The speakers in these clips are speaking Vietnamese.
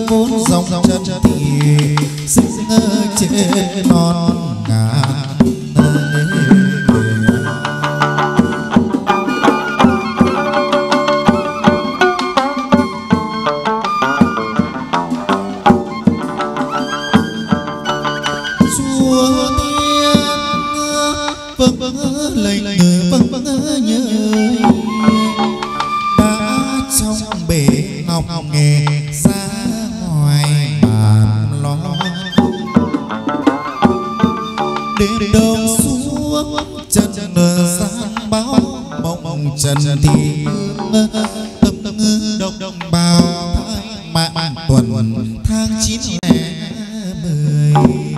vốn dòng chân thì sinh trên non ngàn chúa tiên vâng lệnh vâng nhớ đã trong bể ngọc nghề ra ngoài bàn lo đến đâu xuống chân gian báo mộng trần thì đông bao mạng tuần tháng 9 10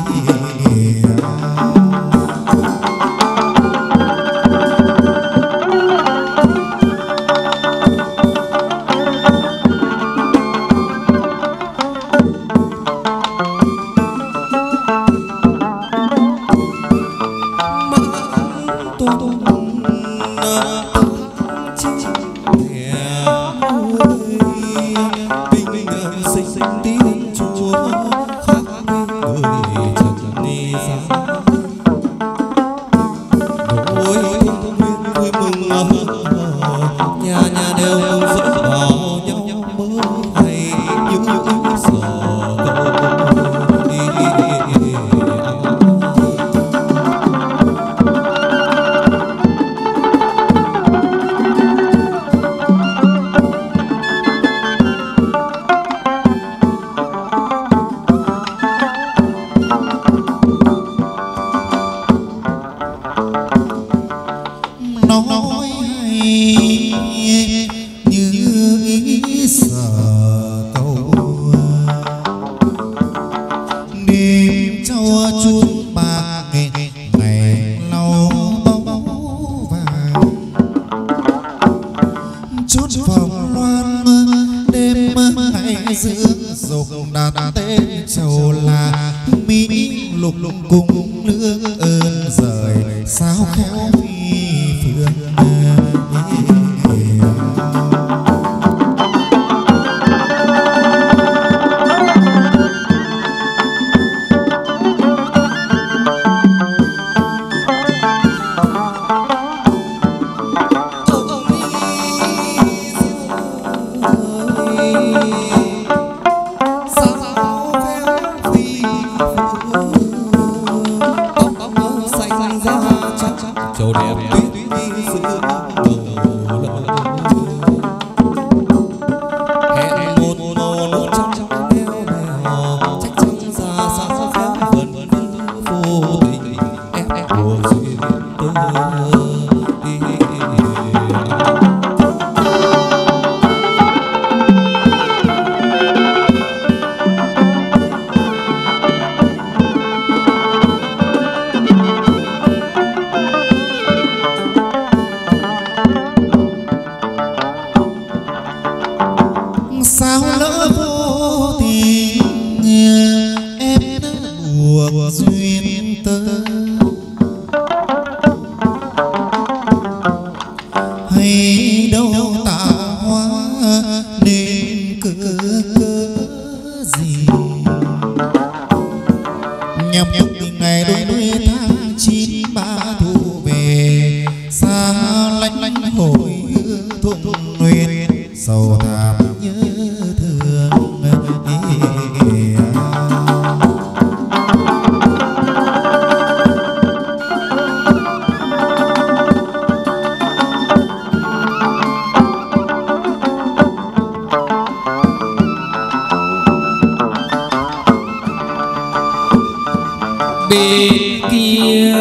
bên kia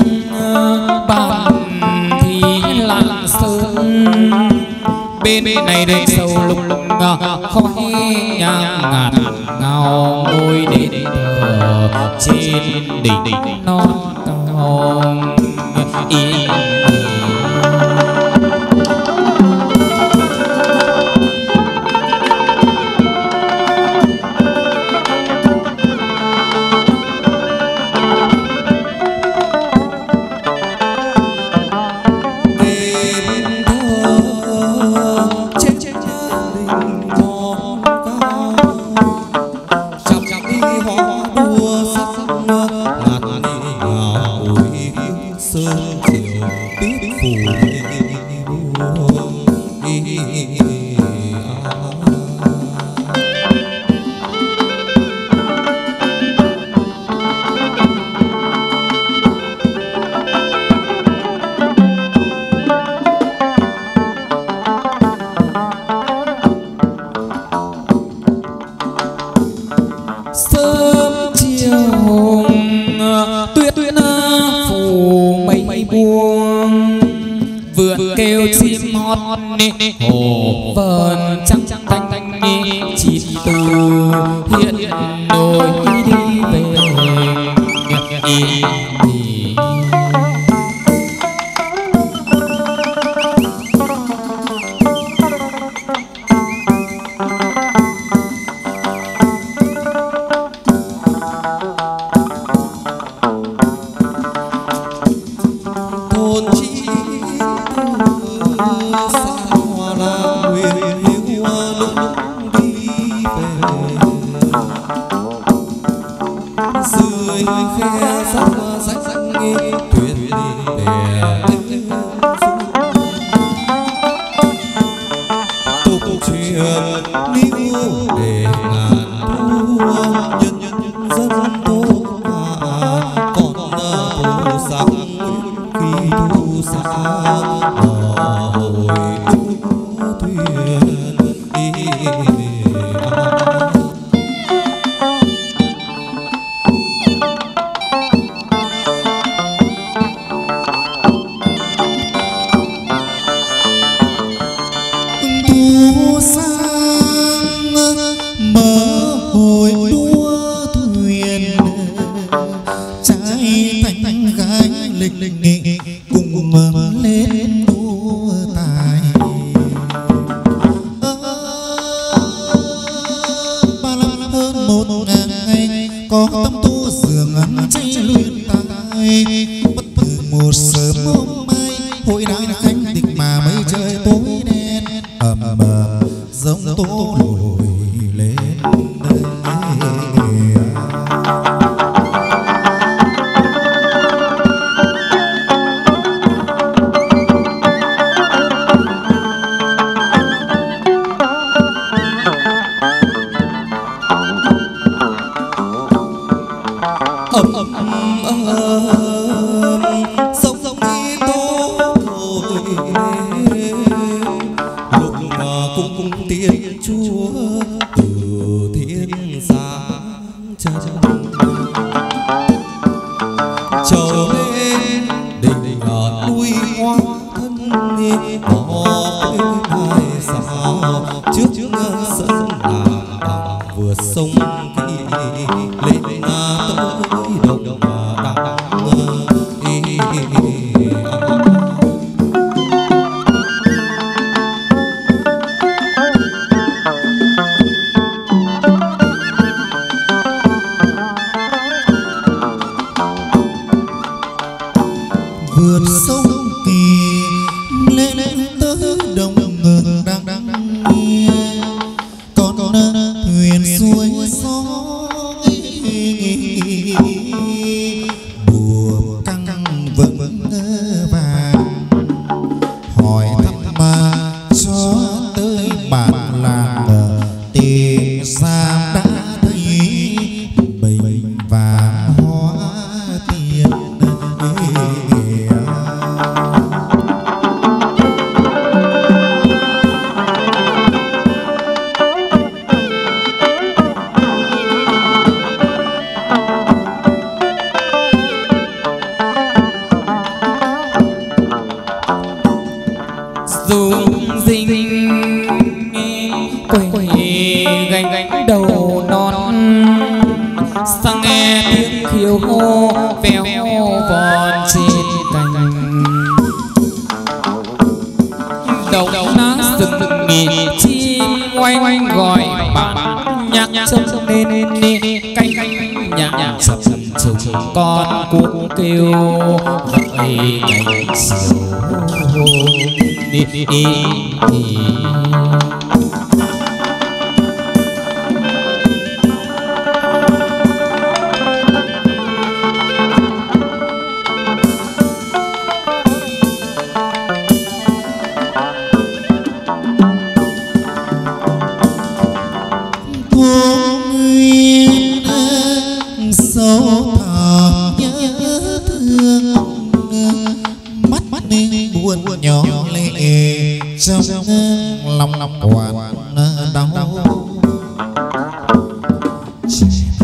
bàn thì lặng sơn, bên này đây sâu lục khói nhang ngạt ngào ngôi đền thờ trên đỉnh non cao ý. cuông vượn kêu chim hót hồ vờn trăng thanh thanh chim từ hiện nổi đi về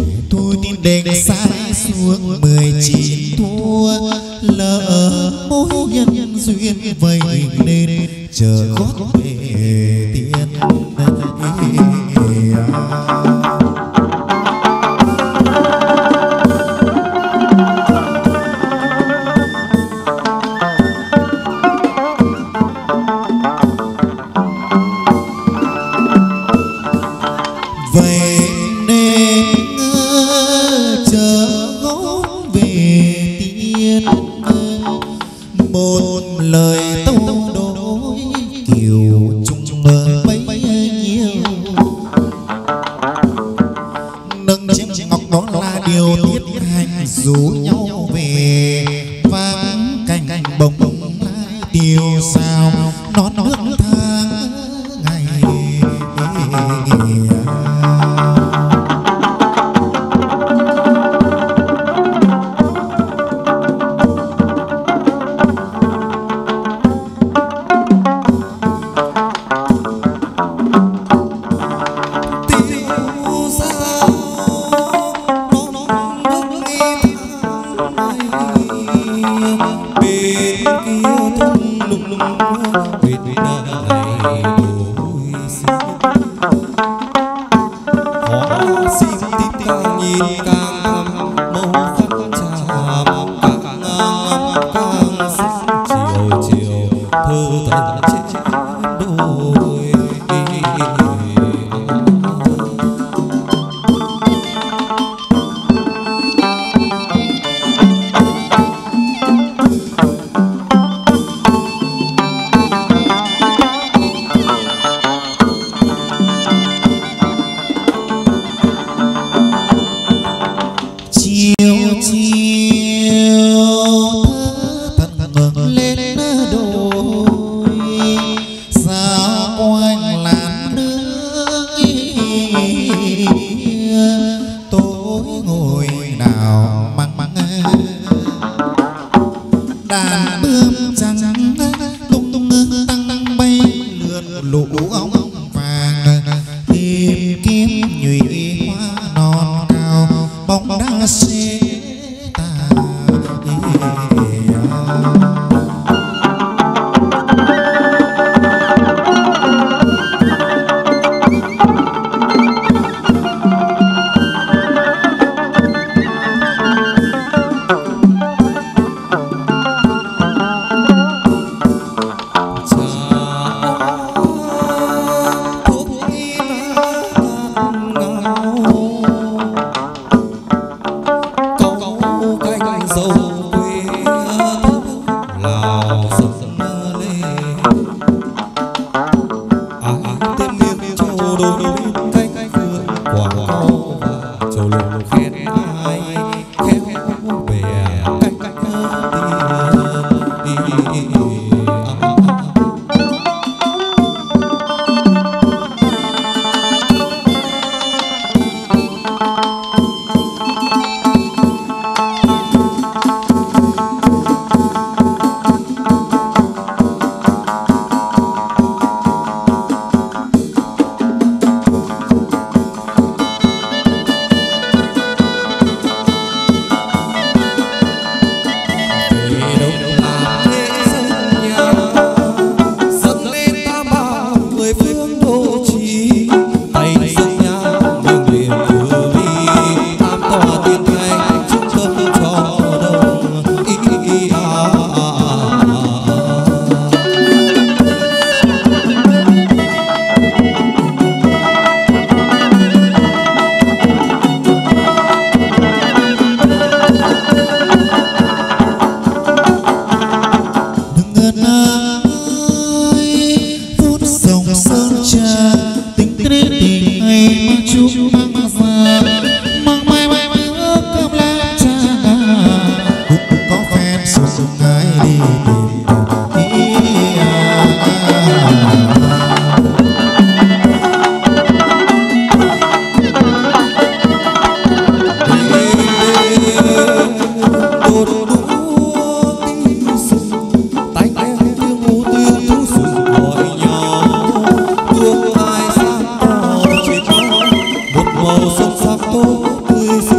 đèn sai xuống 19 thua lỡ môi nhân duyên vậy nên chờ gót về tiên.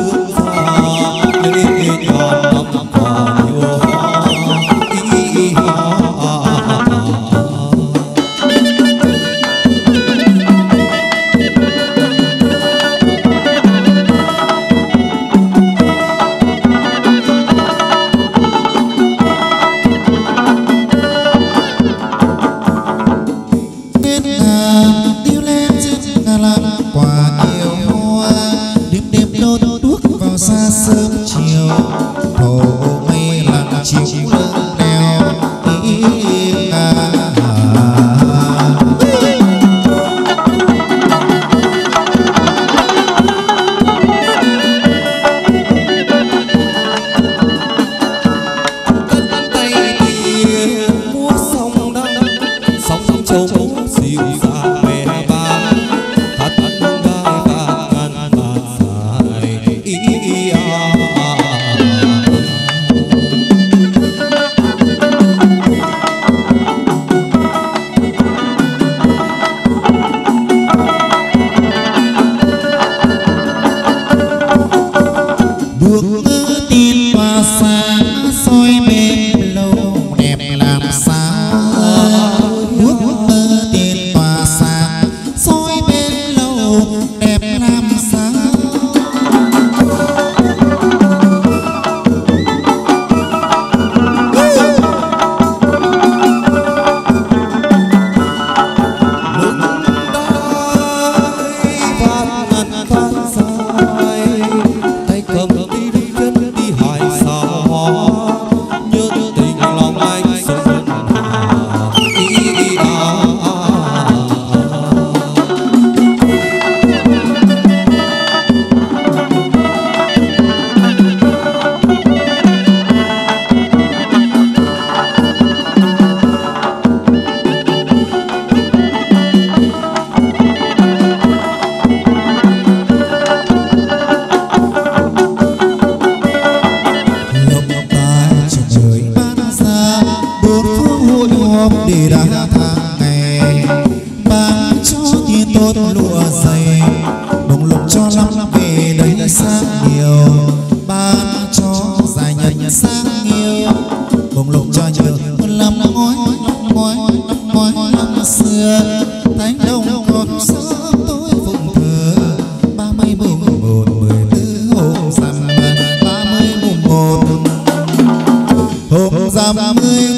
Hãy subscribe sớm chiều thổ mây lặng chiều lưng đèo để đã tháng ngày bán cho tiền tốt lụa dày đồng lộc cho lắm về đây sang nhiều bán cho dài nhận sang nhiều đồng lộc cho nhiều lắm ngói năm xưa thánh đông còn sớm tối phụng thờ 30 mùng 1 14 hôm rằm 30 mùng 1 hôm rằm 10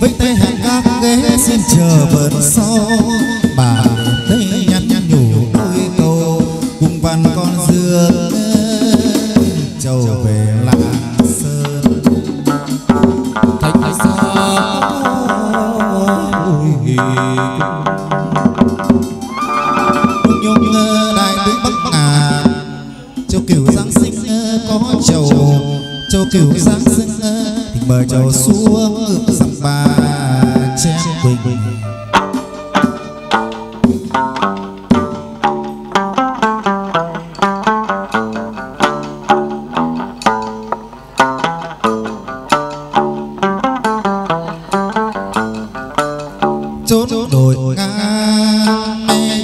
chờ vượt sau bà thấy nhăn nhủ đôi nhung đại tướng Bắc Ngàn châu cửu giáng sinh có chầu châu cửu giáng sinh thì mời chầu xuống ngược dặm ba chén quỳnh chốn đồi ngang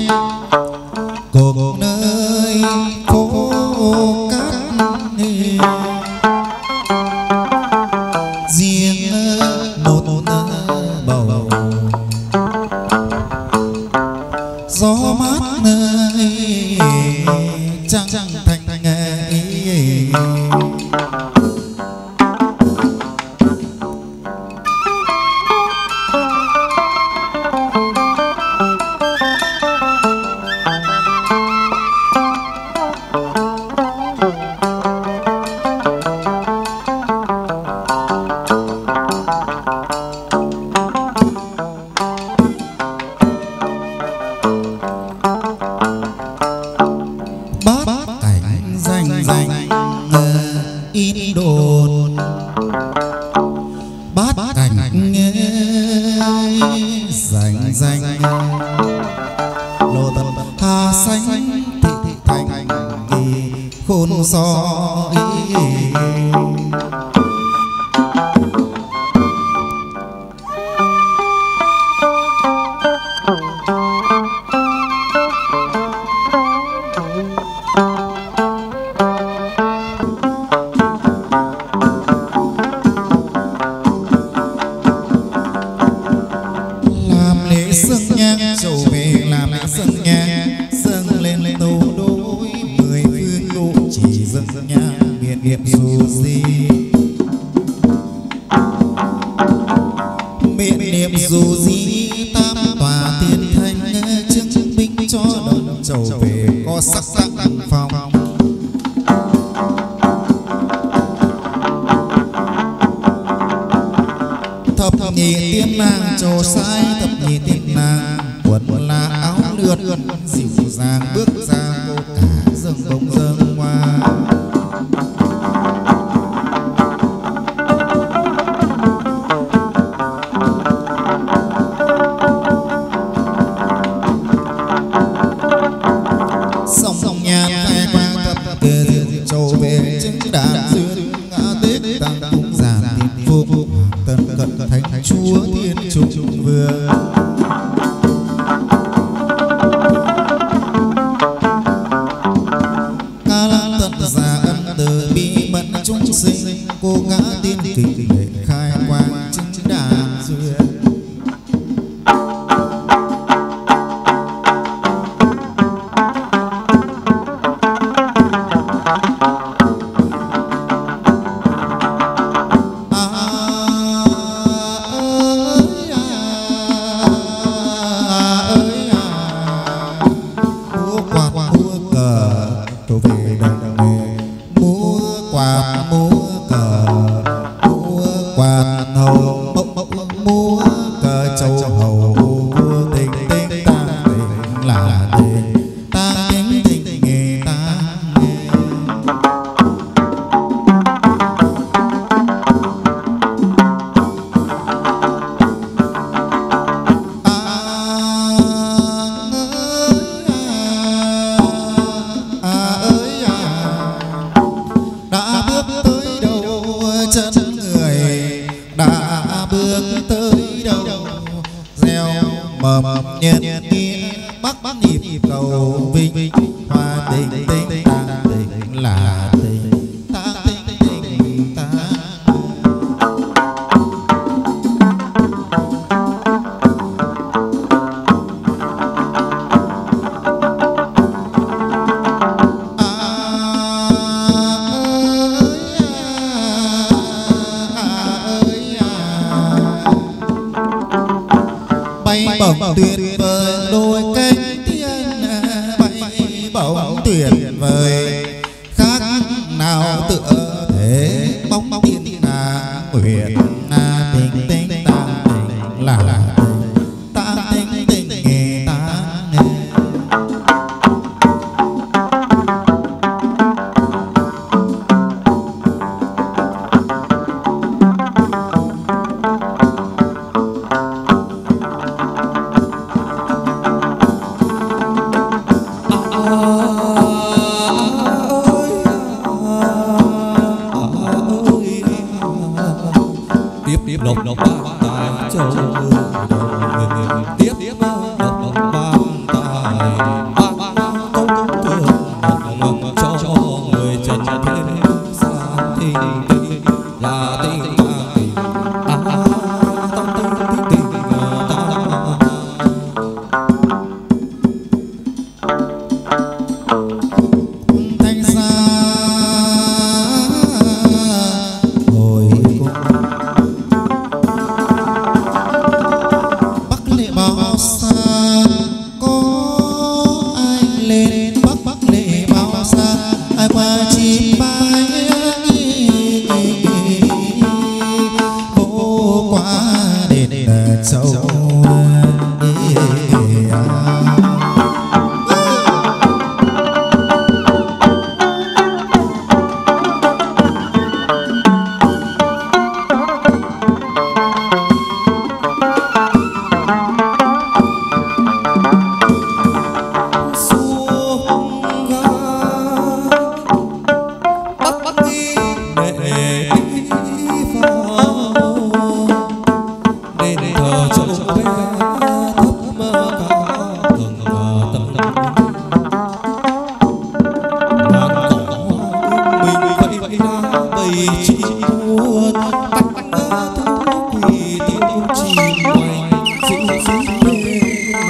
cuộc nơi phố cát riêng một bầu gió mát nơi trăng thành bát cảnh danh in đồn bát cảnh danh lô tâm hà xanh thị thành khôn gió dâng nhang trầu về làm lễ dâng nhang dâng lên tấu đối mười phương độ chỉ dâng nhang miền niệm dù gì miền niệm dù gì tam tòa thiên thanh chứng minh cho đồng trầu về có sắc sắc phong thập nhị tiên nàng trầu sai thập nhị tiên nàng quần là áo lượt dịu dàng bước ra cô cả dâng bông dâng hoa sông nhàn khai qua thập kề diện trầu về chứng đàn duyên ngã tết tăng cung giản thiên phúc tân cận thánh chúa thiên trung vương ca lan tận già ân từ bi mẫn chúng sinh cô ngã tiên kịch để khai quang chứng đàn duyên tôi về đồng nghề múa quạt múa cờ múa quạt hầu múa cờ châu hầu vua tình tình ta tình là tình ta tình nghề ta nghề đã bước tới đâu gieo mầm nhân nghĩa bắc nhịp cầu vinh hoa tình tình ta tình là tình ta tình ta bay bổng tuyệt vời đôi cánh thiên bay bổng tuyệt vời khác nào tựa thế bóng thiên huyền tình tình ta tình là tình ta tình tình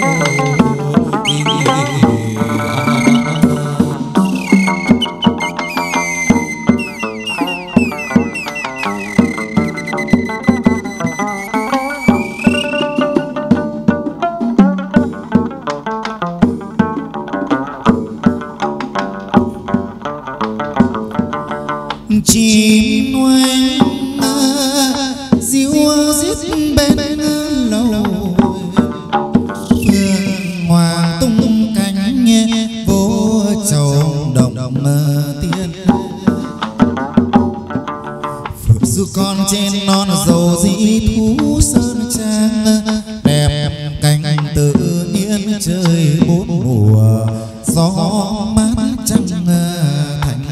chim ngoan diêu giết bên lầu phương hoàng tung cánh vô chầu đồng tiên phượng du con trên non dầu dĩ thú sơn trang đẹp cánh tự nhiên trời bốn mùa gió mát trăng thành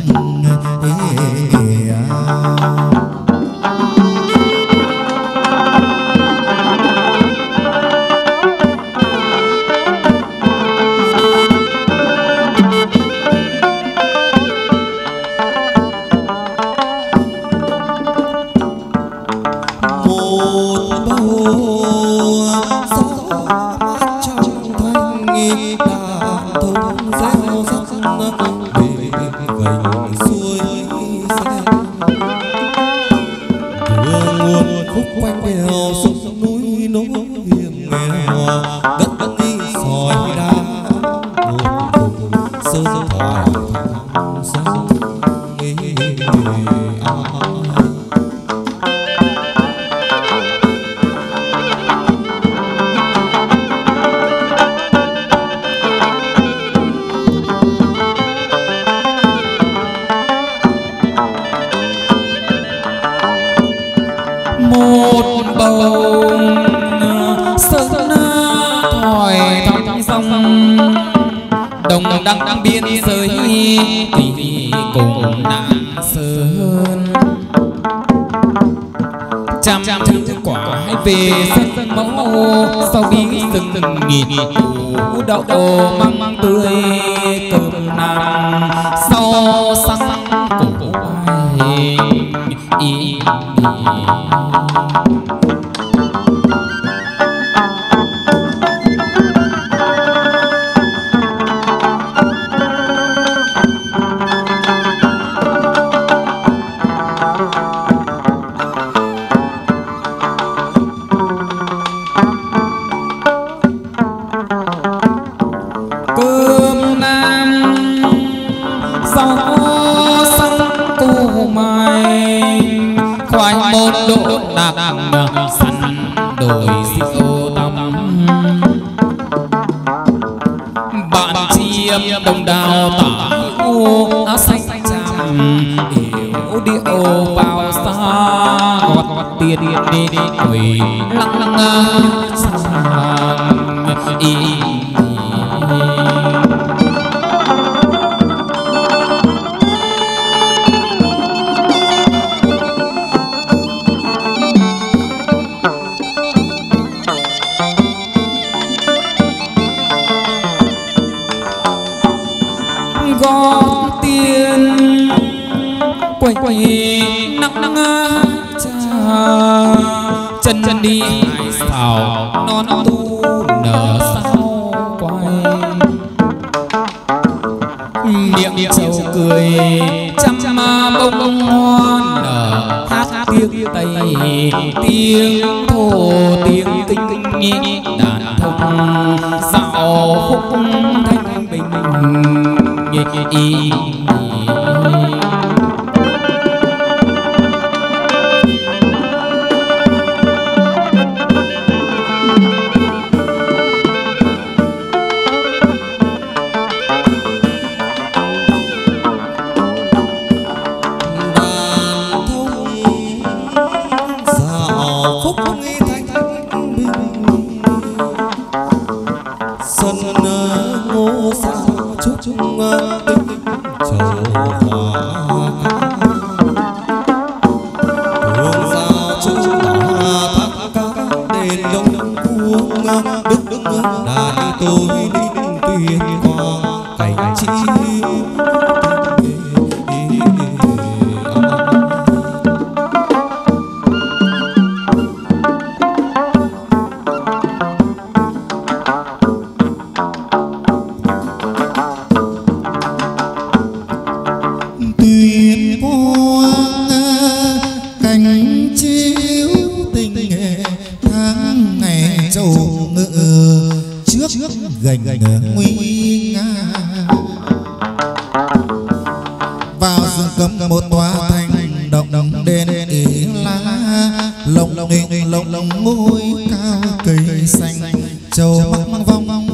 một bầu sơn thỏi thăm sông đồng đăng biên giới thì cùng nàng sơn trăm thứ quả về sân mẫu sau bí rừng nghìn củ đậu măng tươi cơm nàng sau sáng cổ ai ý cơm nam rau xanh củ mai khoai môn đỗ đạc săn đồi rượu tăm bạn chiêm đồng đào tả hữu áo xanh tràm điệu điệu vào xa gót tiền đi quỳ lăng sang y gót tiền quay quay nắng cha chân đi hải xào non tu nở sao quay miệng trầu cười trăm bông hoa nở hát tiếng tây tiếng thổ tiếng kinh đàn thông dạo khúc thanh bình xuân ngô sao chúc tinh trầu hoa hương sao chúc thác cá đền đông cuông đức đại tôi linh tuyên quang cảnh chi gành nguy nga vào rừng cấm một tòa thành động đền ý lá lồng lồng ngôi cao cây xanh châu mắc vong đào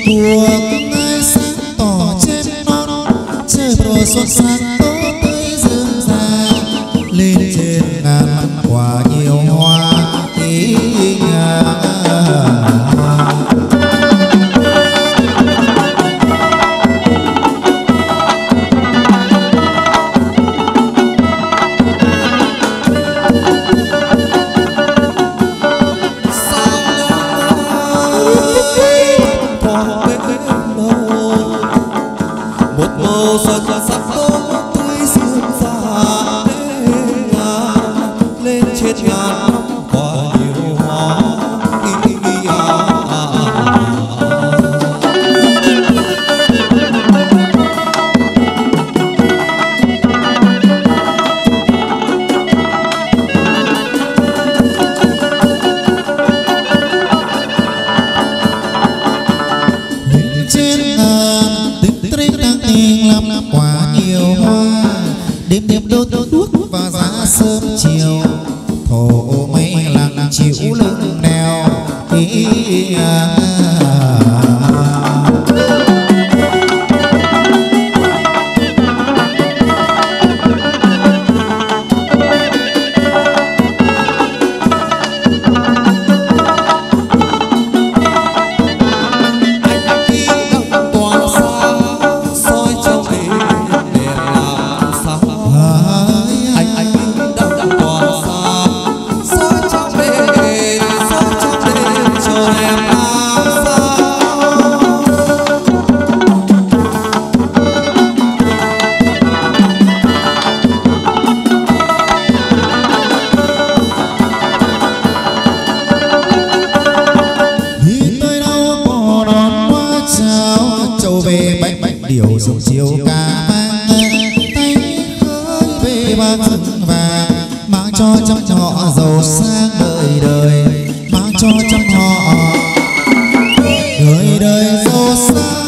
cuộc ai sáng tỏ trên non chơi bờ xuân sang tố tươi dương già lên trên ngàn năm quả nhiều hoa ý ngà. Đêm đêm đốt thuốc và giá sớm chiều thổ mây lặng chịu lưng đèo điều dùng chiều ca mang tay khơi về ba rừng vàng mang cho trăm họ giàu sang đời đời mang cho trăm họ đời đời giàu sang.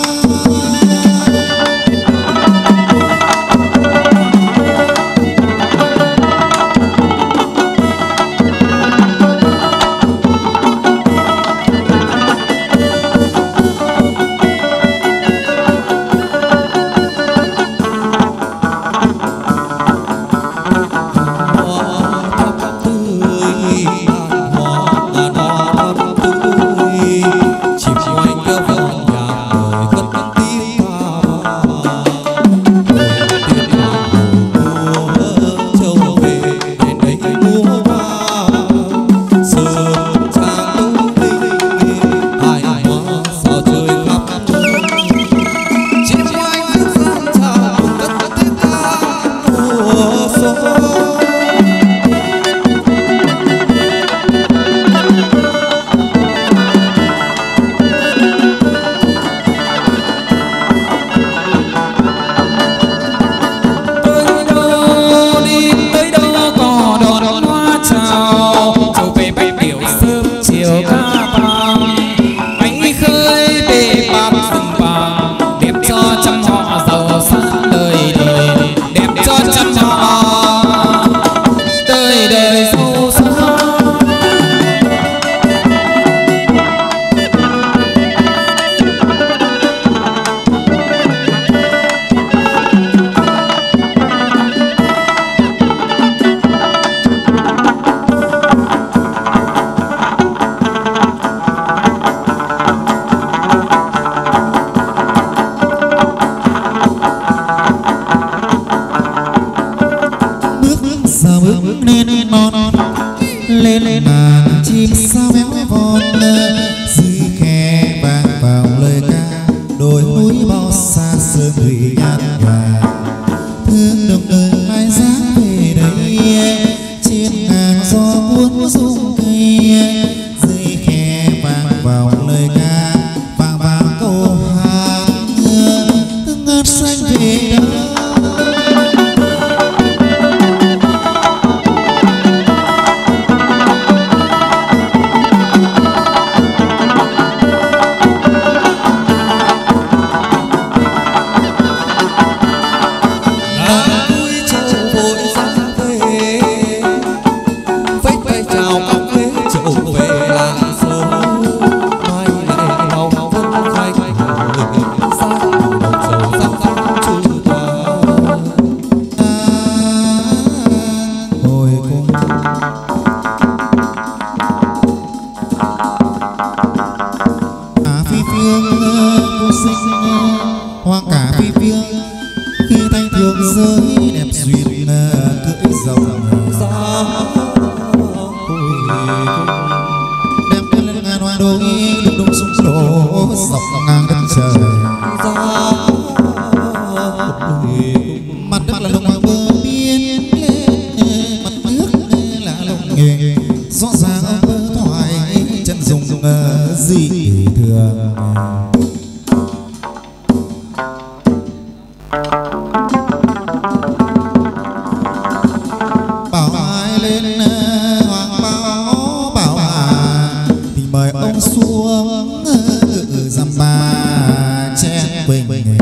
Lên màn chim sao véo von dưới khe vang vào lời ca đồi núi bao xa sương thủy nhạt nhòa thương đồng đời ai dáng về đây trên ngàn gió buốt rung cây dưới khe vang vào lời ca vang vang câu hát ngát xanh về đâu. đem lên ngàn hoa đôi đục đục súng đổ dọc ngang đất trời mặt đất là lồng bờ biên lên mặt nước là lồng nghề rõ ràng ông bơ thoại chân dùng dị thường bảo ai lên hoàng bảo thì mời ông xuống dăm ba chén bình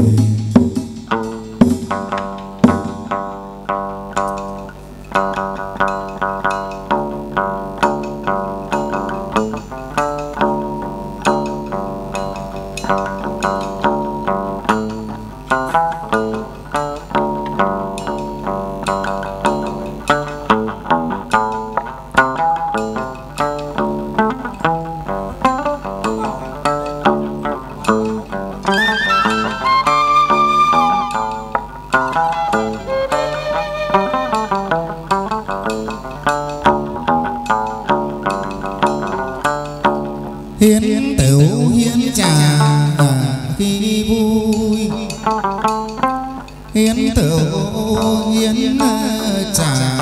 hiến tửu hiến trà khi vui hiến tửu hiến trà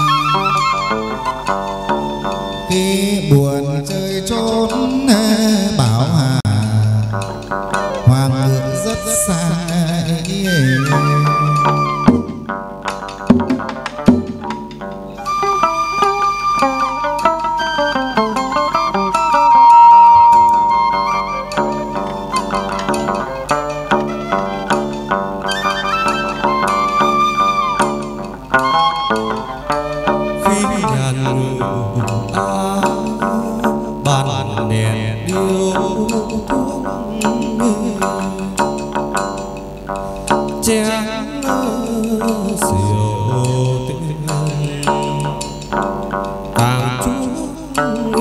khi buồn chơi trốn bảo hà hoàng ngự rất xa bàn đèn yêu chén rượu tình càng chút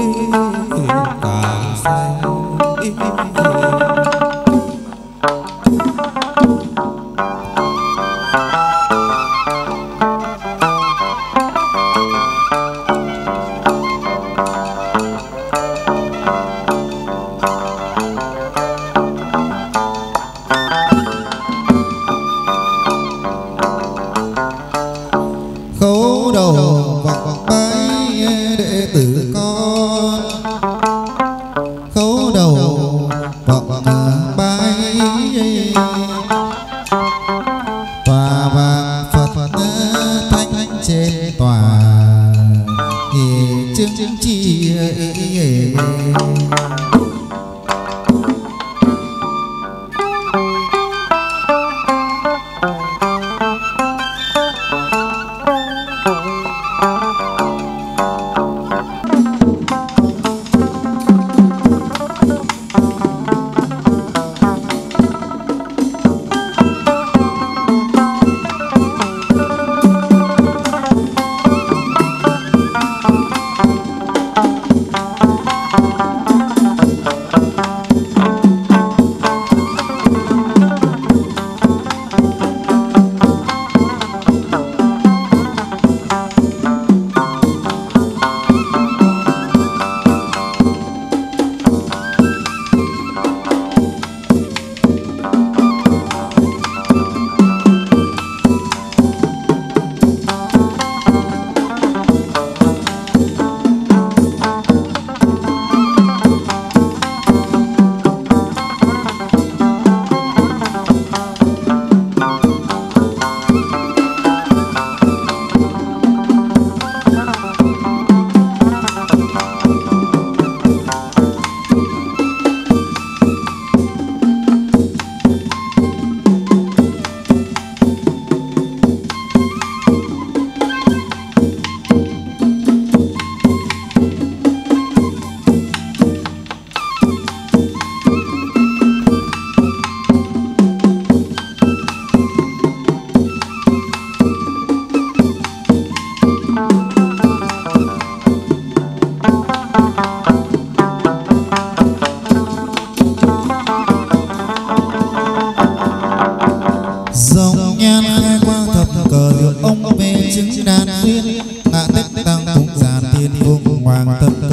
càng say khấu đầu vọng bái đệ tử con khấu đầu vọng bái tòa vàng Phật thánh trên tòa chứng chi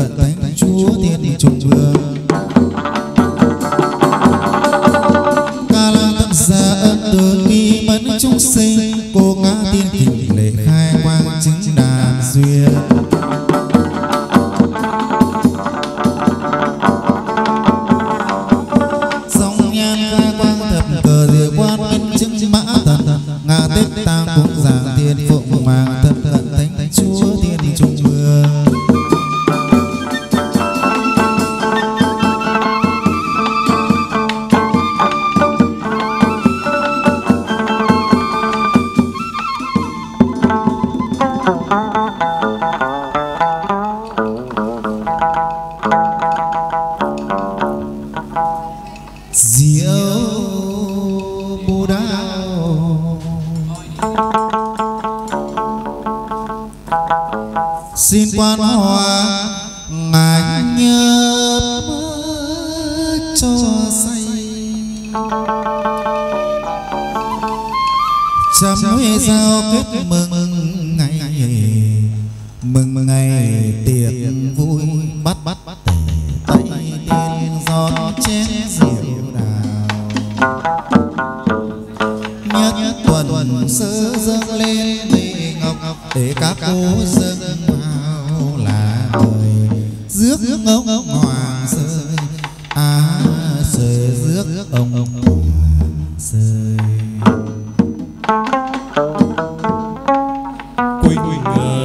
cận thánh chúa thiên trung vương. Ca la tất gia ân từ nghi mẫn chúng sinh, cô ngã tiên kình lễ khai quang chứng đàn duyên. Song nhan khai quang thập cờ diệu quan minh chứng mã thần, ngã tích tang cung giảng thiên phụng hoàng thân cận thánh chúa thiên trung vương. Xin quan hòa ngài nhớ cho say, trăm huệ giao kết mừng ngày tiệc vui, bắt tề tay tiên giọt chén rượu đào. Nhất tuần sơ dâng lên bệ ngọc để các cô dâng vào là mời rước ông hoàng rơi, rơi rước ông hoàng rơi. quỳnh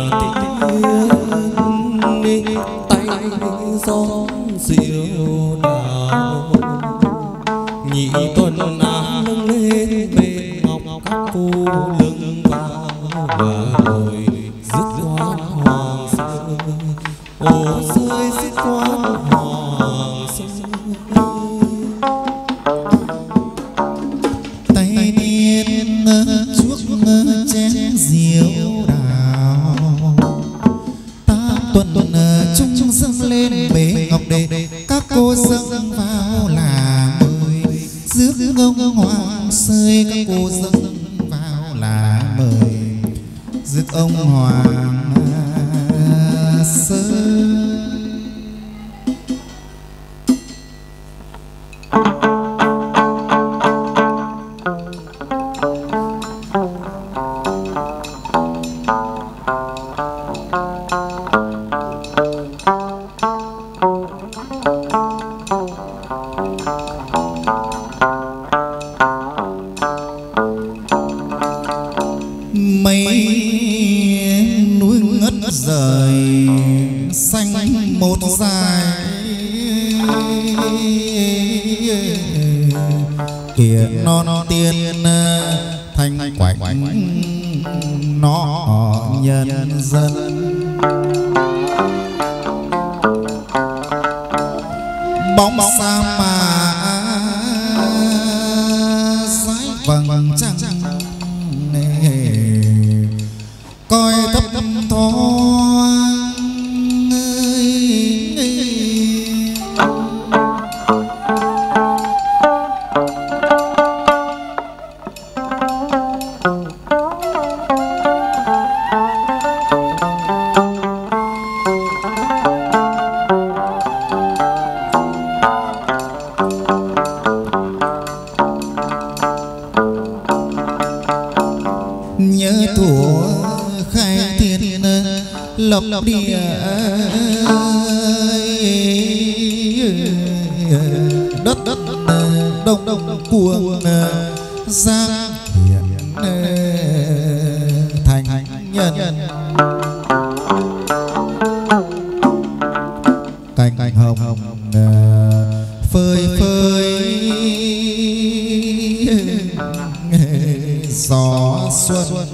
tiếng tay gió rượu đào, nhị tuần nâng lên bệ ngọc các cô lưng vào và ngồi rước quan hoàng rơi. Ô rơi rước quan hoàng rơi. Tay tiên chuốc chén rượu đào, ta tuần chung dâng lên bệ ngọc để các cô dâng vào là mời rước ông hoàng rơi. Các cô dâng vào là mời rước ông hoàng rơi. Mây núi ngất rời xanh một dài, kìa non tiên thanh quạnh nó nhân dân. Bóng sa mà sái vầng trăng, coi thấp thoáng nhớ thuở khai thiên lập địa, đất đông cuồng giang hiện thành nhân. Cành hồng phơi gió xuân,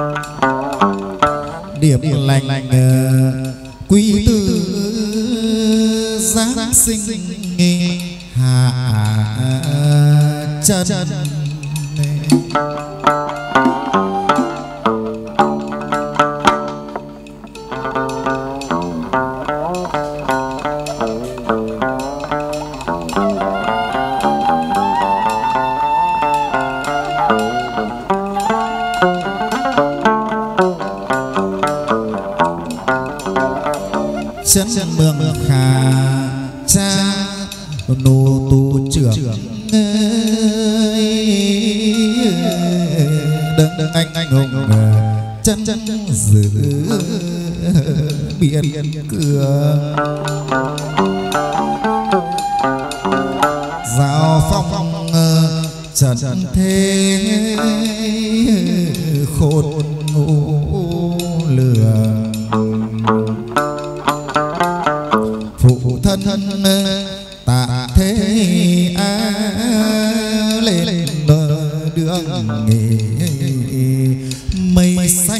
điểm lành quý tử giáng sinh hạ chân. Chân mường khả cha nô tu trưởng đấng anh hùng chân giữ biển cửa giao phong trần thế khôn ngũ lừa phụ thân tạ thế lên đường nghỉ mây xanh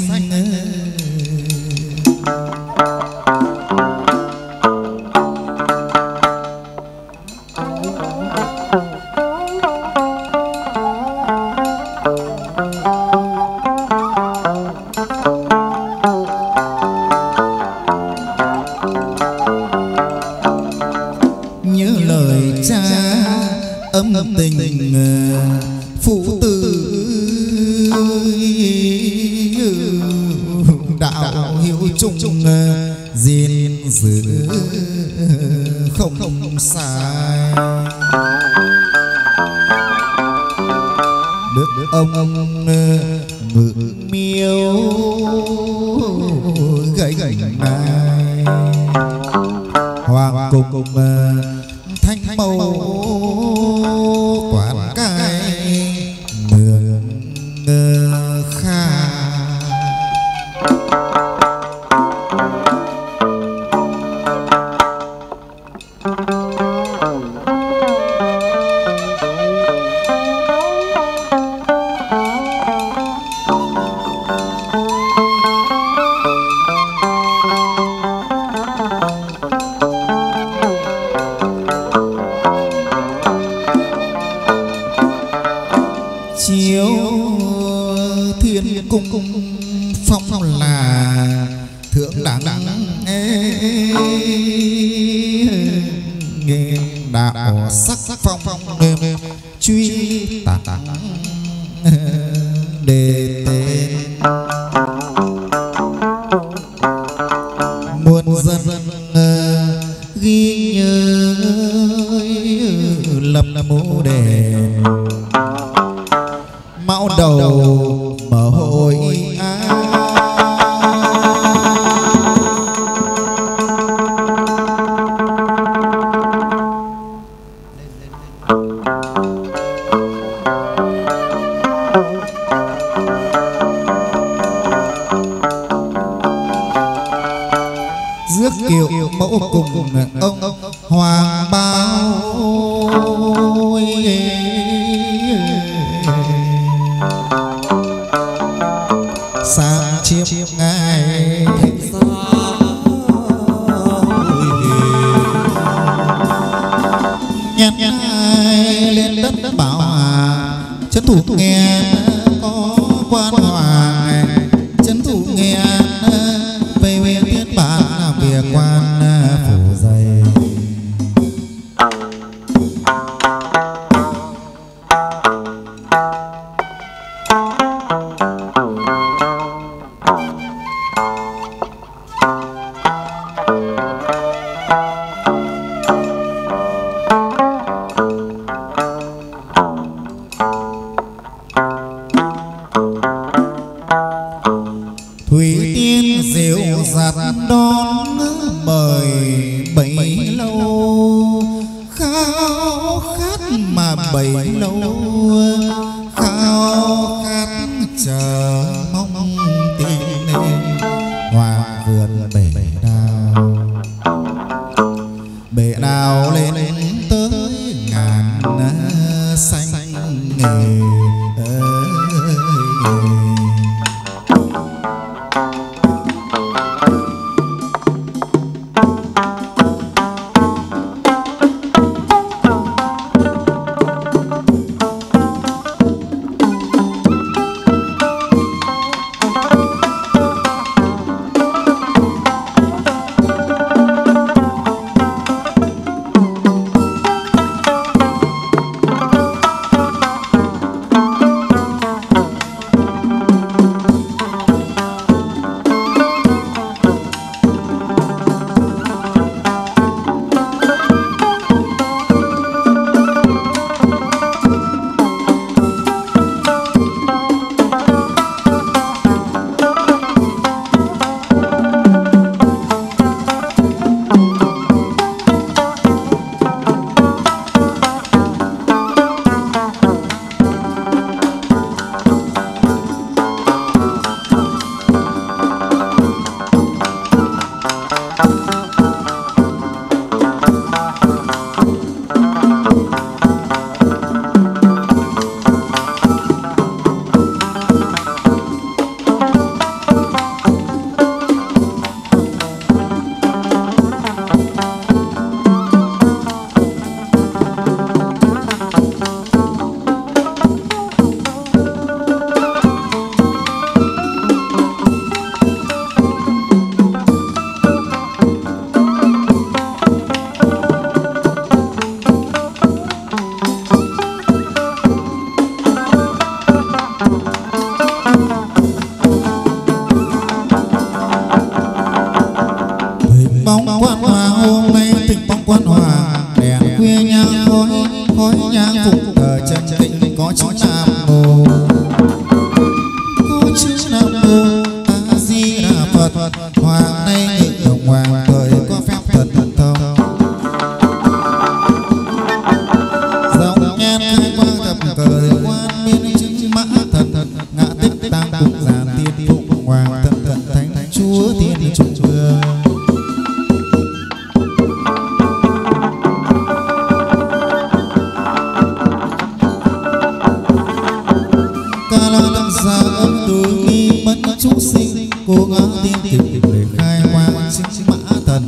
nhớ lời cha âm tình phụ tử đạo hiếu chung gìn giữ không sai đức ông ngự miếu gầy này hoàng cùng thanh mâu quán cai mường kha chiếu thiên cung phong là thượng đẳng nghe đạo sắc phong truy tặng đề tên muôn dân ghi nhớ lập mô đền mão đầu mở hội rước kiệu mẫu cùng ông hoàng bao sang chiêm ngài nhặt nhai lên đất bảo hà trấn thủ nghe có quan hoàng trấn thủ nghe về huyện thiên bản làm việc quan phủ dày thủy tiên diệu dạt đón mời bấy lâu khao khát mà bấy lâu khao khát chờ mong tin hoa vườn bể đào lên tới ngàn xanh nghề hòa hôm nay thịnh phong quan hòa đèn khuya nhang khói khói nhang phục thờ chân tịnh có chữ nam mô có chữ nam mô A Di Đà Phật. Hoàng nay ngự đồng hoàng thời có phép thần thông dòng nhen khai qua thập cờ quan miên chữ mã thần ngã tích tăng cung giàn tiên phụng hoàng thần thần thánh chúa thiên trung vương. Ca la tăng xa âm từ nghi mẫn chúng sinh cố gắng tiên tìm để khai quang chữ mã thần.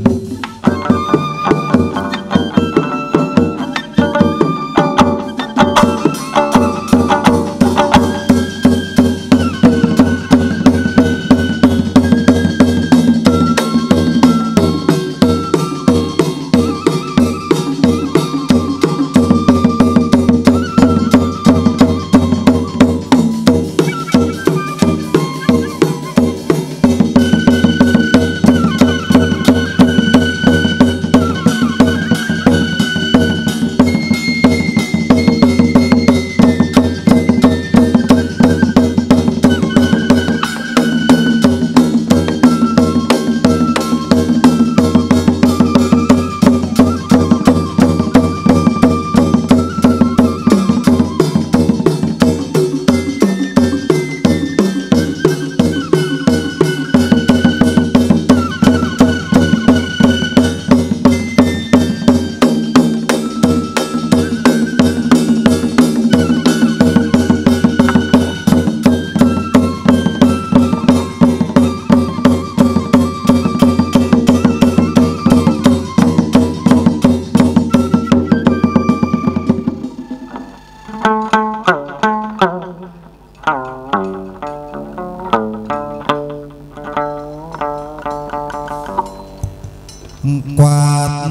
Quạt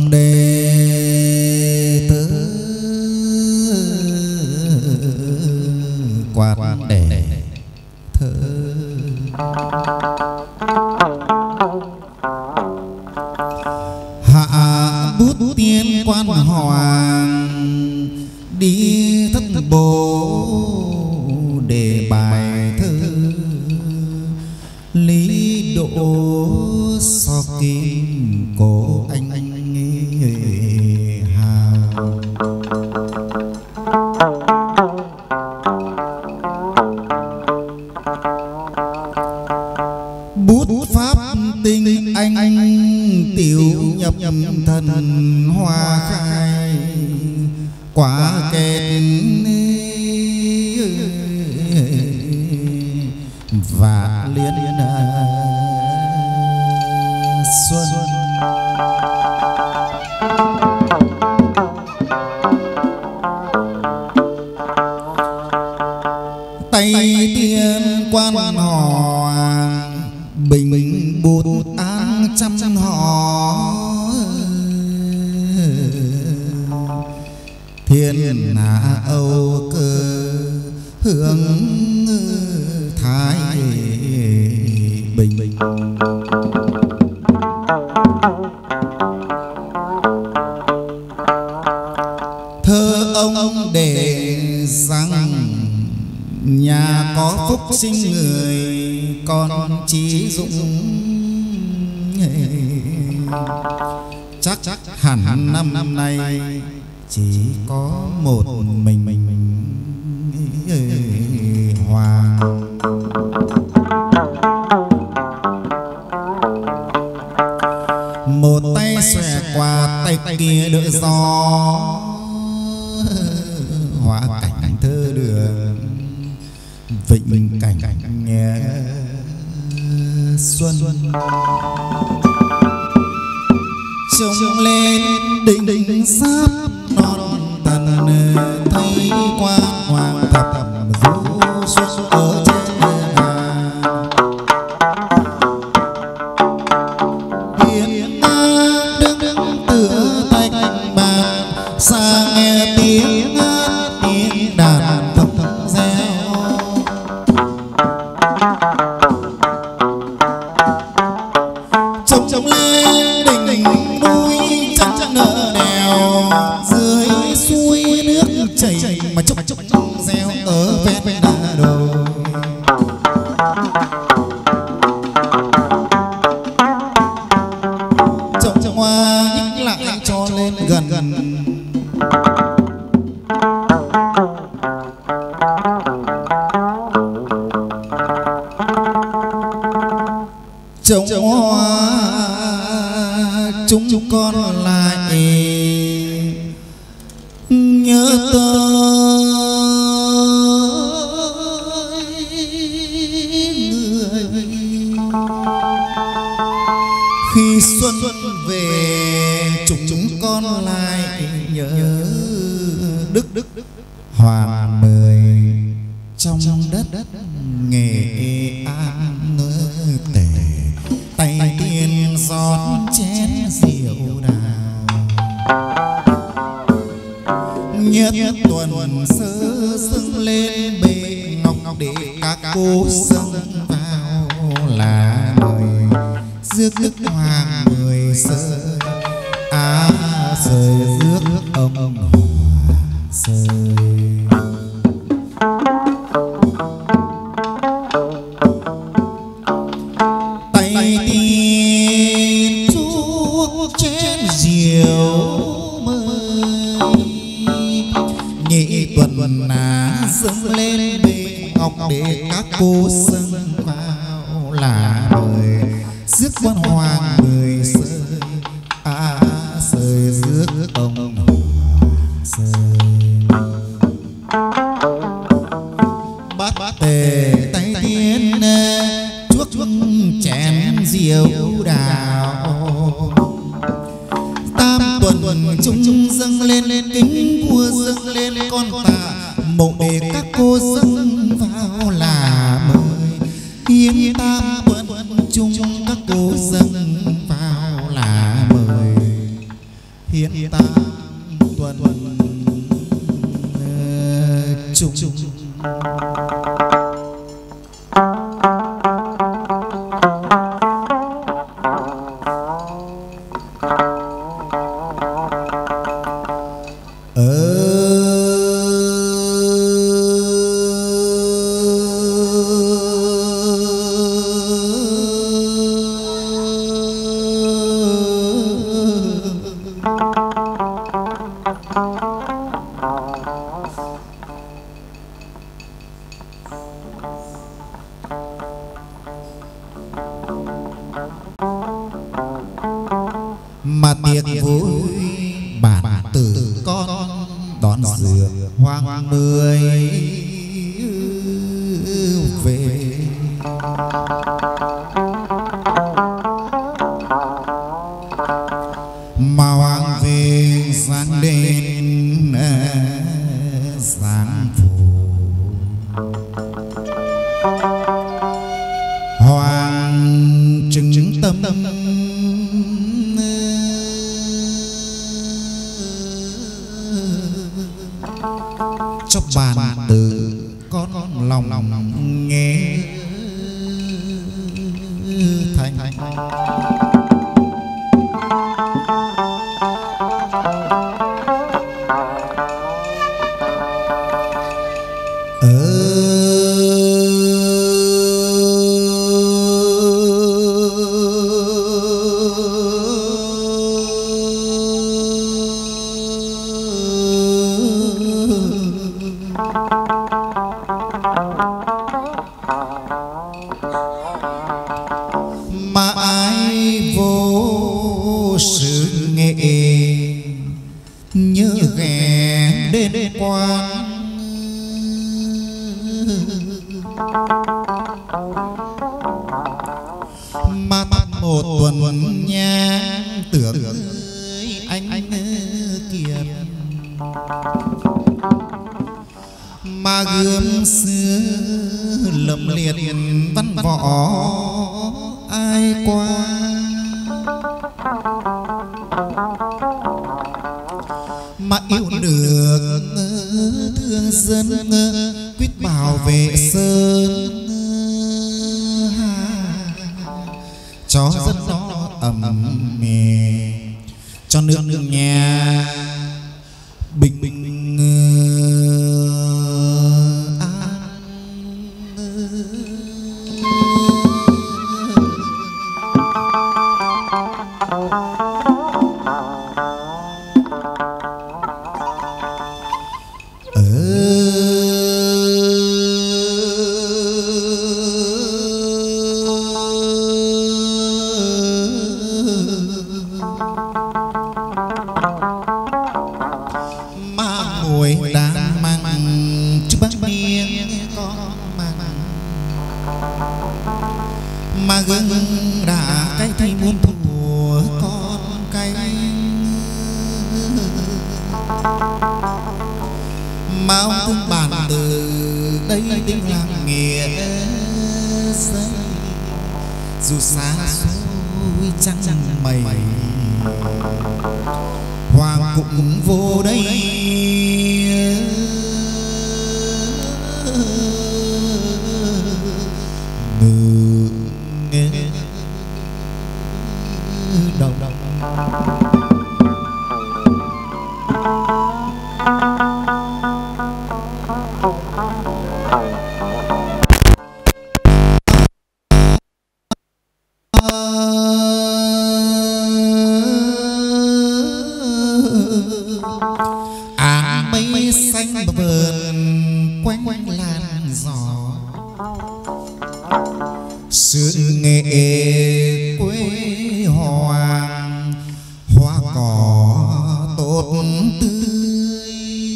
đệ tử quạt đệ thơ hạ bút tiên quan hoàng đi thất bố đề bài thơ lý độ so kim cổ anh hào bút pháp tinh anh tiểu nhập thần hoa khai quả kết và liên xuân. Tay tiên quan hoàng bình bút án trăm họ thiên hạ âu cơ hướng thái bình. Thơ ông để rằng nhà có phúc sinh người con trí dũng chắc hẳn năm nay chỉ có một mình hoàng. Một tay xòe qua tay kia đỡ gió hóa cảnh thơ đường vịnh cảnh nghe xuân trông lên đỉnh sát non tần thấy quan hoàng thập vũ xuân ở trên hiền đứng tựa tay bàn xa nghe tiếng đàn thập reo trông lên đỉnh đỉnh núi chân nở đèo dưới suối nước chảy mà chúc reo ở ven đồi. Trồng hoa nhích lại cho lên gần trồng hoa chúng con lại nhớ tới người khi xuân về chúng con lại nhớ đức Hoàng Mười trong đất Nghệ An tề tay tiên giọt chén rượu đào nhất tuần sơ dâng lên bệ ngọc để các cô dâng vào là mời rước đức Hoàng Mười sơ rời rước ông Hòa rời. Tay tiên chuốc chén rượu mời nhị tuần dâng lên bệ ngọc để các cô dâng vào là mời rước quan Hoàng Mười rời rời rước ông rời. Bát tề tay tiên chuốc chén rượu đào tam tuần chúng dâng lên kính vua dâng lên con tạ mộ để các cô dâng vào là mời hiến tam tuần chúng các cô dâng vào là mời hiến tam tuần chúng mà tiệc vui bản tử con đón dừa Hoàng Mười về. Mà Hoàng về sáng đêm sáng phủ Hoàng chứng tâm cho bàn từ con lòng nghe thành mà ai vô sự nghệ nhớ ghé đến quan mà tắt một tuần nhang tưởng anh Kiệt mà gươm xưa lầm liệt văn võ ai qua mà yêu được thương dân quyết bảo vệ sơn cho dân nó ấm mề cho nước nhà bình bình dù xa xôi trăng mây hoàng cũng vô đây ngự nghe đồng mây xanh vờn quanh quanh làn gió sự nghệ quê hoàng hoa cỏ tốt tươi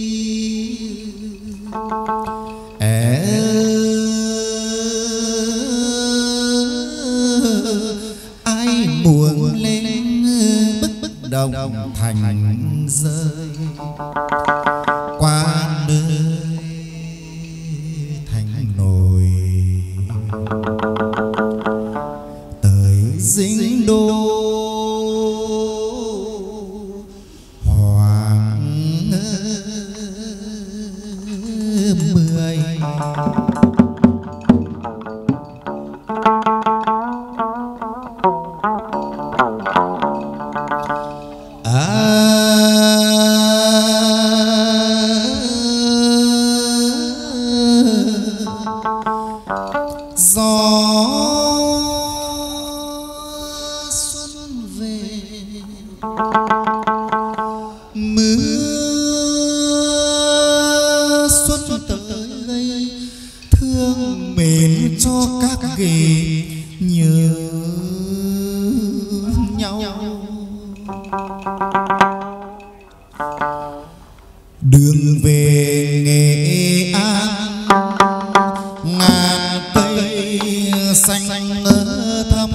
ai buồn lên bức đồng thành rơi qua nơi thành nồi tới dinh đô hoàng 10 gió xuân về mưa xuân tới thương mến cho các ghề nhớ nhau đường về Nghệ An ngàn cây xanh thắm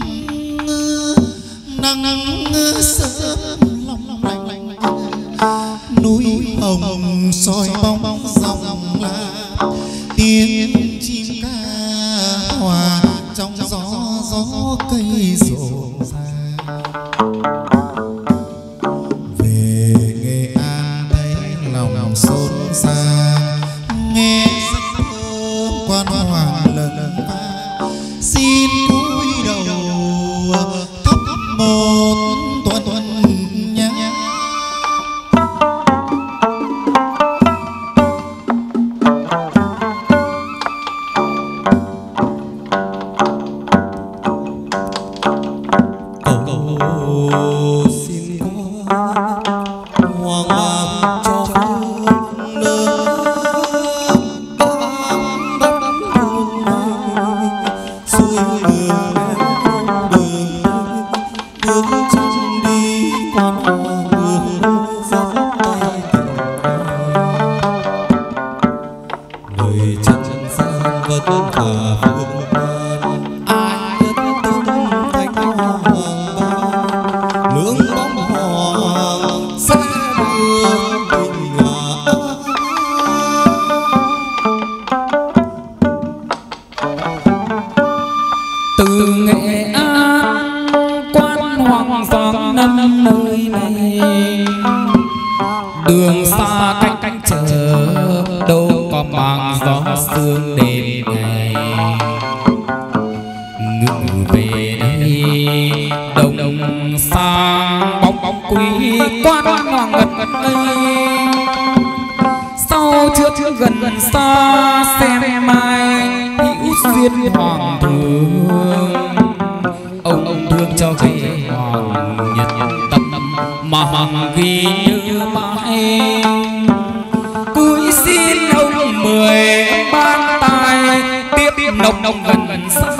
nắng sớm long lanh núi hồng soi bóng dòng lá tiếng chim ca hòa trong gió cây rộn ràng về Nghệ An thấy lòng xôn xao nghe sắc thơm quan hoàng lần vang xin cúi đầu thắp một tuần nhang cầu xin hoàng hoàng cho phương nước xuôi đường chân đi quan hoàng đường dắt tay người chân gian vẫn cả phương an ai đất tung thanh hoàng ba lưỡng bóng hoàng sẽ đưa bình ngã từ Nghệ An quan hoàng vàng năm nơi này đường xa cách chờ đâu có màng gió sương đêm ngày ngự về đây đồng sang bóng quý quan hoàng ngật ngây. Sau trước gần xa xem mai hữu duyên hoàng thương, ông thương cho cái hoàng nhật tâm mà hoàng ghi như mãi. Cưới xin ông 10 ban tài tiếp nồng gần xa.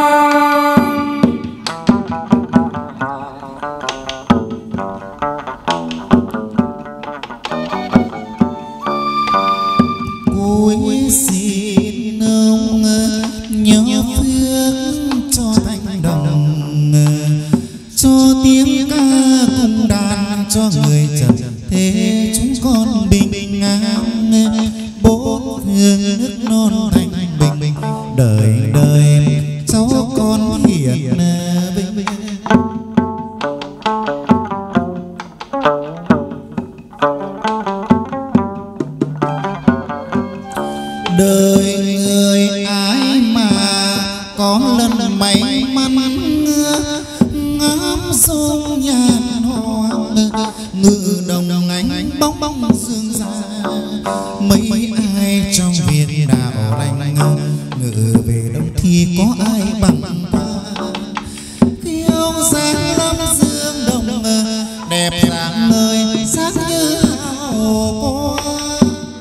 Cúi xin ông nhớ phước cho thanh đồng, cho tiếng ca cung đàn cho người trần thế chúng con bình an. Bốn phương nước non thanh bình, đời đời cháu con hiền vinh. Đời người ai mà có lần may mắn ngắm sông nhàn hoa, ngự đồng ánh bóng bóng dương ra. Mấy ai trong viên đạo lành ngự về đâu thì có ai bằng ta. Khiêu dáng lắm dương đồng đẹp dạng người sắc như hào quang.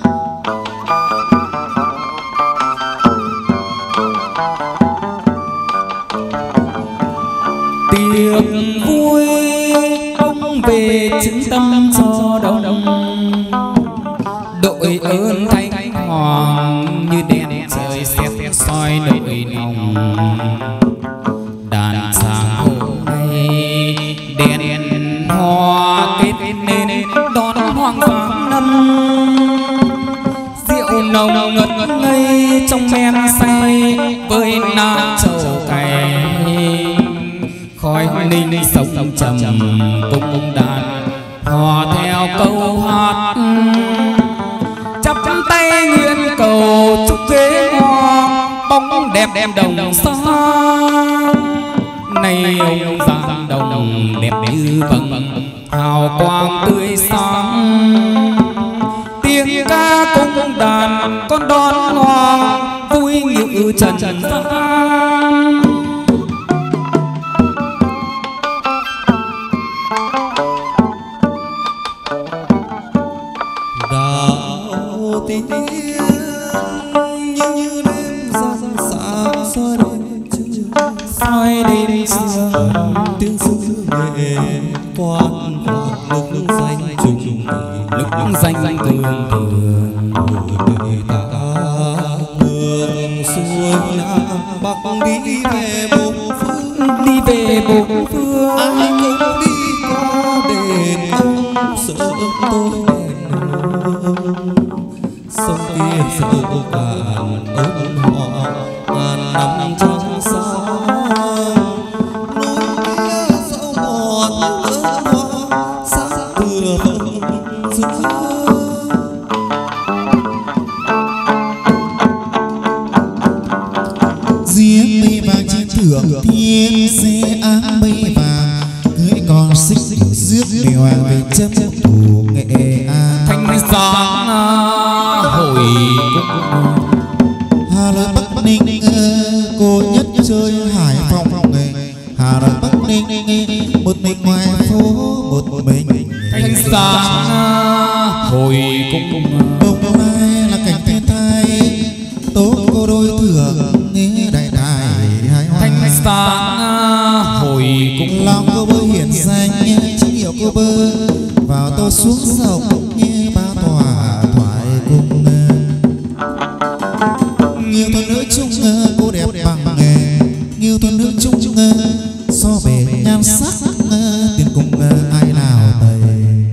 Tiệc vui ông về chứng tâm cho đông, đội ơn thánh hoàng như đèn trời xét soi nội lòng. Đàn sáng hôm nay đèn hoa kết nên đón hoàng vàng năm. Rượu nồng ngất ngây trong men say với nát trầu cày. Khói ninh sống trầm cung đàn hòa theo câu hát. Chắp tay nguyện cầu chúc kế hoa bóng đẹp đồng xa. Nay ông giang đồng đẹp như vầng hào quang tươi sáng. Tiếng ca cung đàn con đón hoàng vui như trần gian. Đạo tiếng như đêm răng sáng soi đêm trưa, soi đêm xưa tiếng sứ nghệ quan hoàng lục danh trùng lúc danh thường thường. Đời ta ngược xuôi nam bắc đi về bốn phương, đi về bốn phương. ai cũng đi qua đền ông sợ tôi sông kia sâu cạn ôm họ ngàn năm trăng sáng. Núi kia sâu mòn ướt hoa sắc cửa vầng giữa. Riêng mây vàng trên thượng thiên xe áng mây vàng, cưỡi con xích rước điều hoàng về chấm thủ Nghệ An. Thanh sáng hồi Hà Nội Bắc Ninh cô nhất chơi Hải Phòng. Hà Nội Bắc Ninh một mình ngoài phố một mình. thanh sáng hồi cung Bông mai là cảnh thiên thai, tố cô đôi thưởng nghe đại đại hài hoa. thanh sáng hồi cung Lòng cô bơ hiển danh chính hiệu cô bơ vào tô xuống rộng như ba tòa thoại cung. Nhiều thuần nữ chung cô đẹp bằng nghề, nhiều thuần nữ chung so bề nhan sắc tiền cùng ai nào tầy.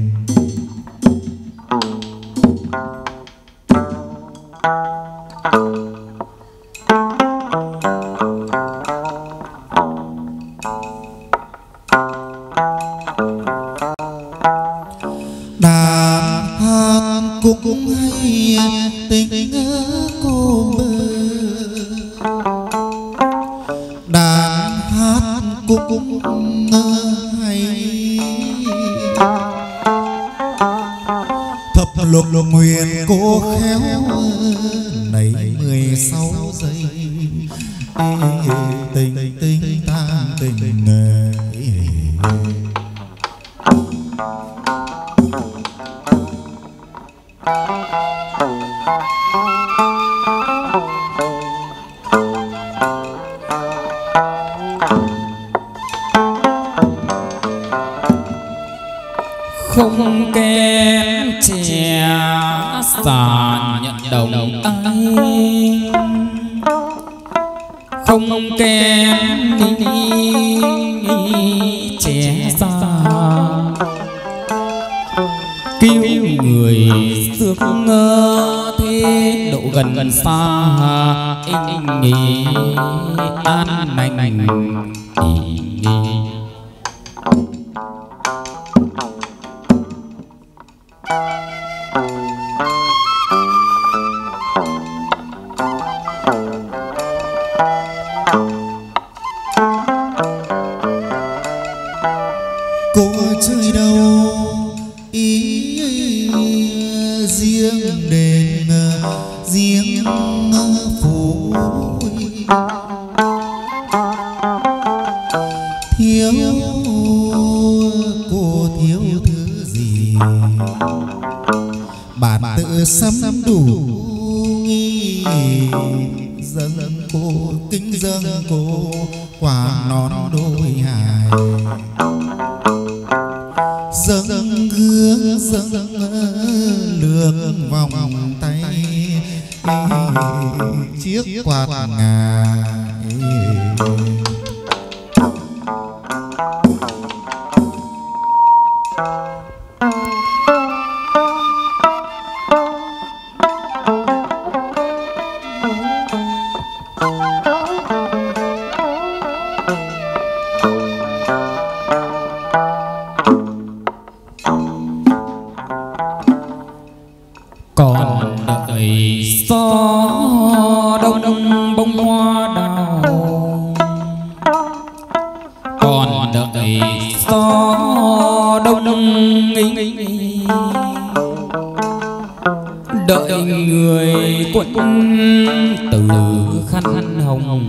Đàn hát cũng hay tình cô bơ, đàn hát cũng hay lục nguyện cô khéo nấy 16 giây tình tình tam tình không kém trẻ già nhận đồng ai không kém trẻ già cứu người xưa ngơ thế độ gần xa nghỉ an lành cô chơi đâu ý riêng đền riêng phủ thiếu cô thiếu thứ gì bản tự sắm đủ nghi dâng cô kính dâng cô quả nón đôi hài dâng hương dâng lược vòng tay chiếc quạt ngà còn đợi gió đông bông hoa đào còn đợi gió đông đợi người quận từ khăn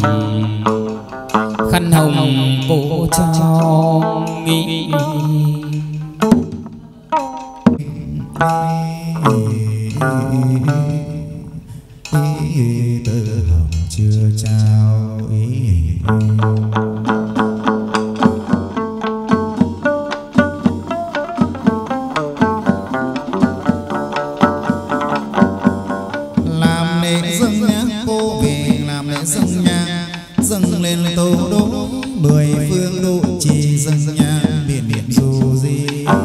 hồng cô trao nghĩ tơ hồng chưa trao làm lễ dâng nhang cô về làm lễ dâng nhang dâng lên tô đỗ 10 phương độ trì dâng nhang biển niệm dù gì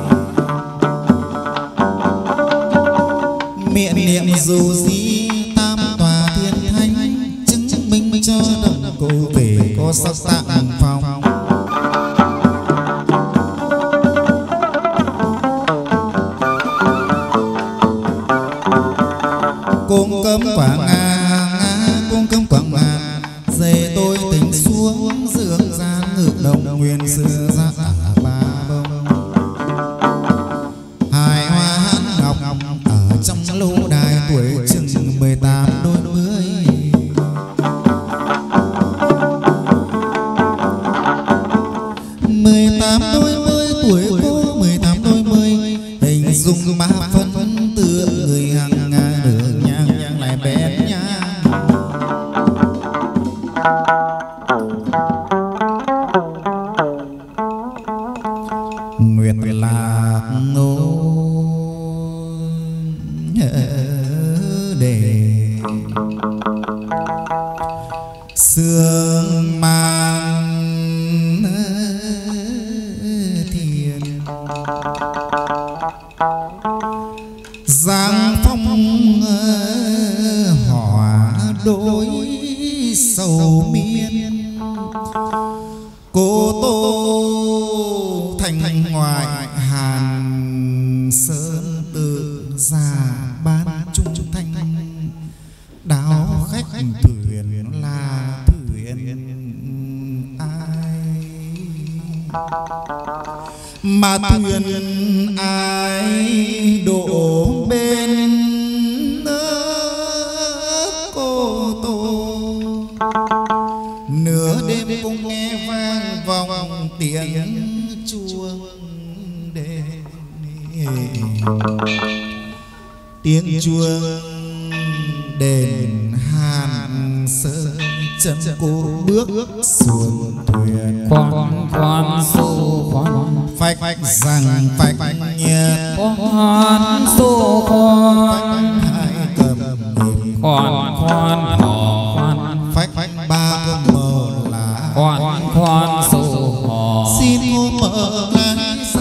miệng niệm dù gì tam tòa thiên thánh chứng minh cho đồng cô về có sắc tạng phong cung cấm quả nga cung cấm quả ngà dây tôi tình xuống dưỡng gian ngự đồng nguyên sư ra ba bông hài hoa hát ngọc ở trong lâu đài tuổi chừng 18 đôi mươi tuổi cô 18 đôi mươi hình dung má phân tựa người hàng ngà đường nhang lại bé nhang nguyệt là ngô đề sương mang thiên giang phong hỏa đối sầu miên cô tô thành ngoại hàn sơn tự già ban trung thanh đáo khách thuyền là thuyền ai mà thuyền ai đổ bên tiếng chuông đền Hàn Sơn, chân cô bước xuống thuyền. Khoan khoan xô khoan Phách rằng phách nhật, khoan xô khoan hai cầm nhịp. khoan khoan hò khoan Phách ba cô mờ lá, khoan khoan xô hò xin cô mở lá ra.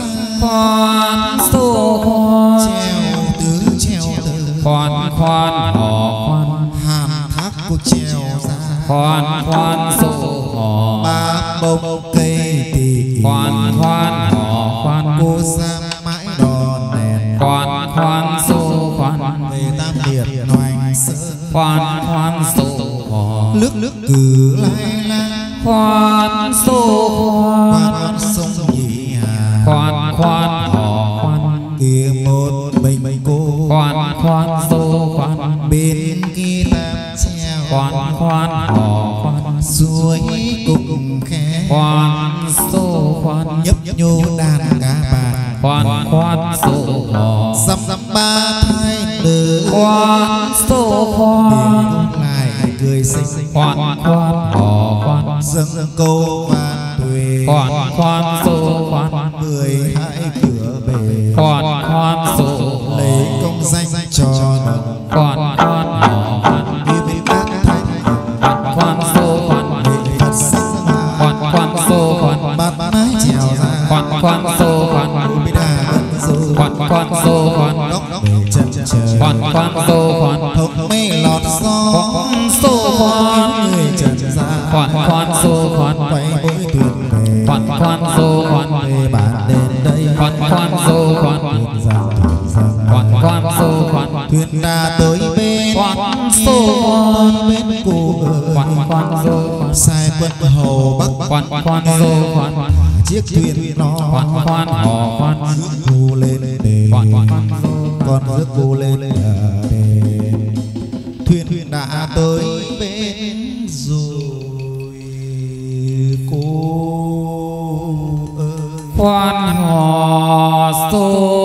khoan xô khoan Treo tứ treo tứ, khoan khoan hò khoan hàm thác cô treo ra. khoan khoan xô hò Ba bông cây tỳ, khoan khoan hò khoan cô ra mãi đò nền. khoan khoan xô khoan Về Tam Điệp Hoành Sơn, khoan khoan xô hò nước cử lai la. khoan xô Qua khoan con sông Nhị Hà, khoan khoan hò khoan kia một mình cô. khoan khoan xô khoan Bên kia tam treo, khoan khoan hò khoan suối cùng khe. khoan xô khoan Nhấp nhô đàn cá bạc, khoan khoan xô hò dăm ba thái nữ. khoan xô khoan Biển lại cười xinh, khoan khoan hò khoan dâng câu vạn tuế. khoan khoan xô khoan 12 cửa bể, khoan khoan xô lấy công danh cho đồng. khoan khoan hò khoan Như bên bát thanh, khoan khoan xô khoan lễ Phật sắc hoa. khoan khoan xô khoan Bát mái trèo ra, khoan khoan xô khoan Bì đà vẫn du. khoan khoan xô khoan Góc bể chân trời, khoan khoan xô khoan hồng mây lọt gió. khoan xô khoan Người trần gian, khoan khoan xô khoan quay bối tuyệt về. khoan khoan xô khoan Về bản đến đây, khoan khoan xô khoan thuyền giang khoan khoan xô khoan thuyền đã tới bên. khoan xô khoan Bên cô khoan ơi, khoan xô khoan sai quân hầu Bắc. khoan khoan xô khoan Chiếc thuyền nó khoan khoan hò khoan rước cô lên đền. khoan khoan xô Con rước cô lên đền. Thuyền đã tới bên rồi cô ơi. khoan hò xô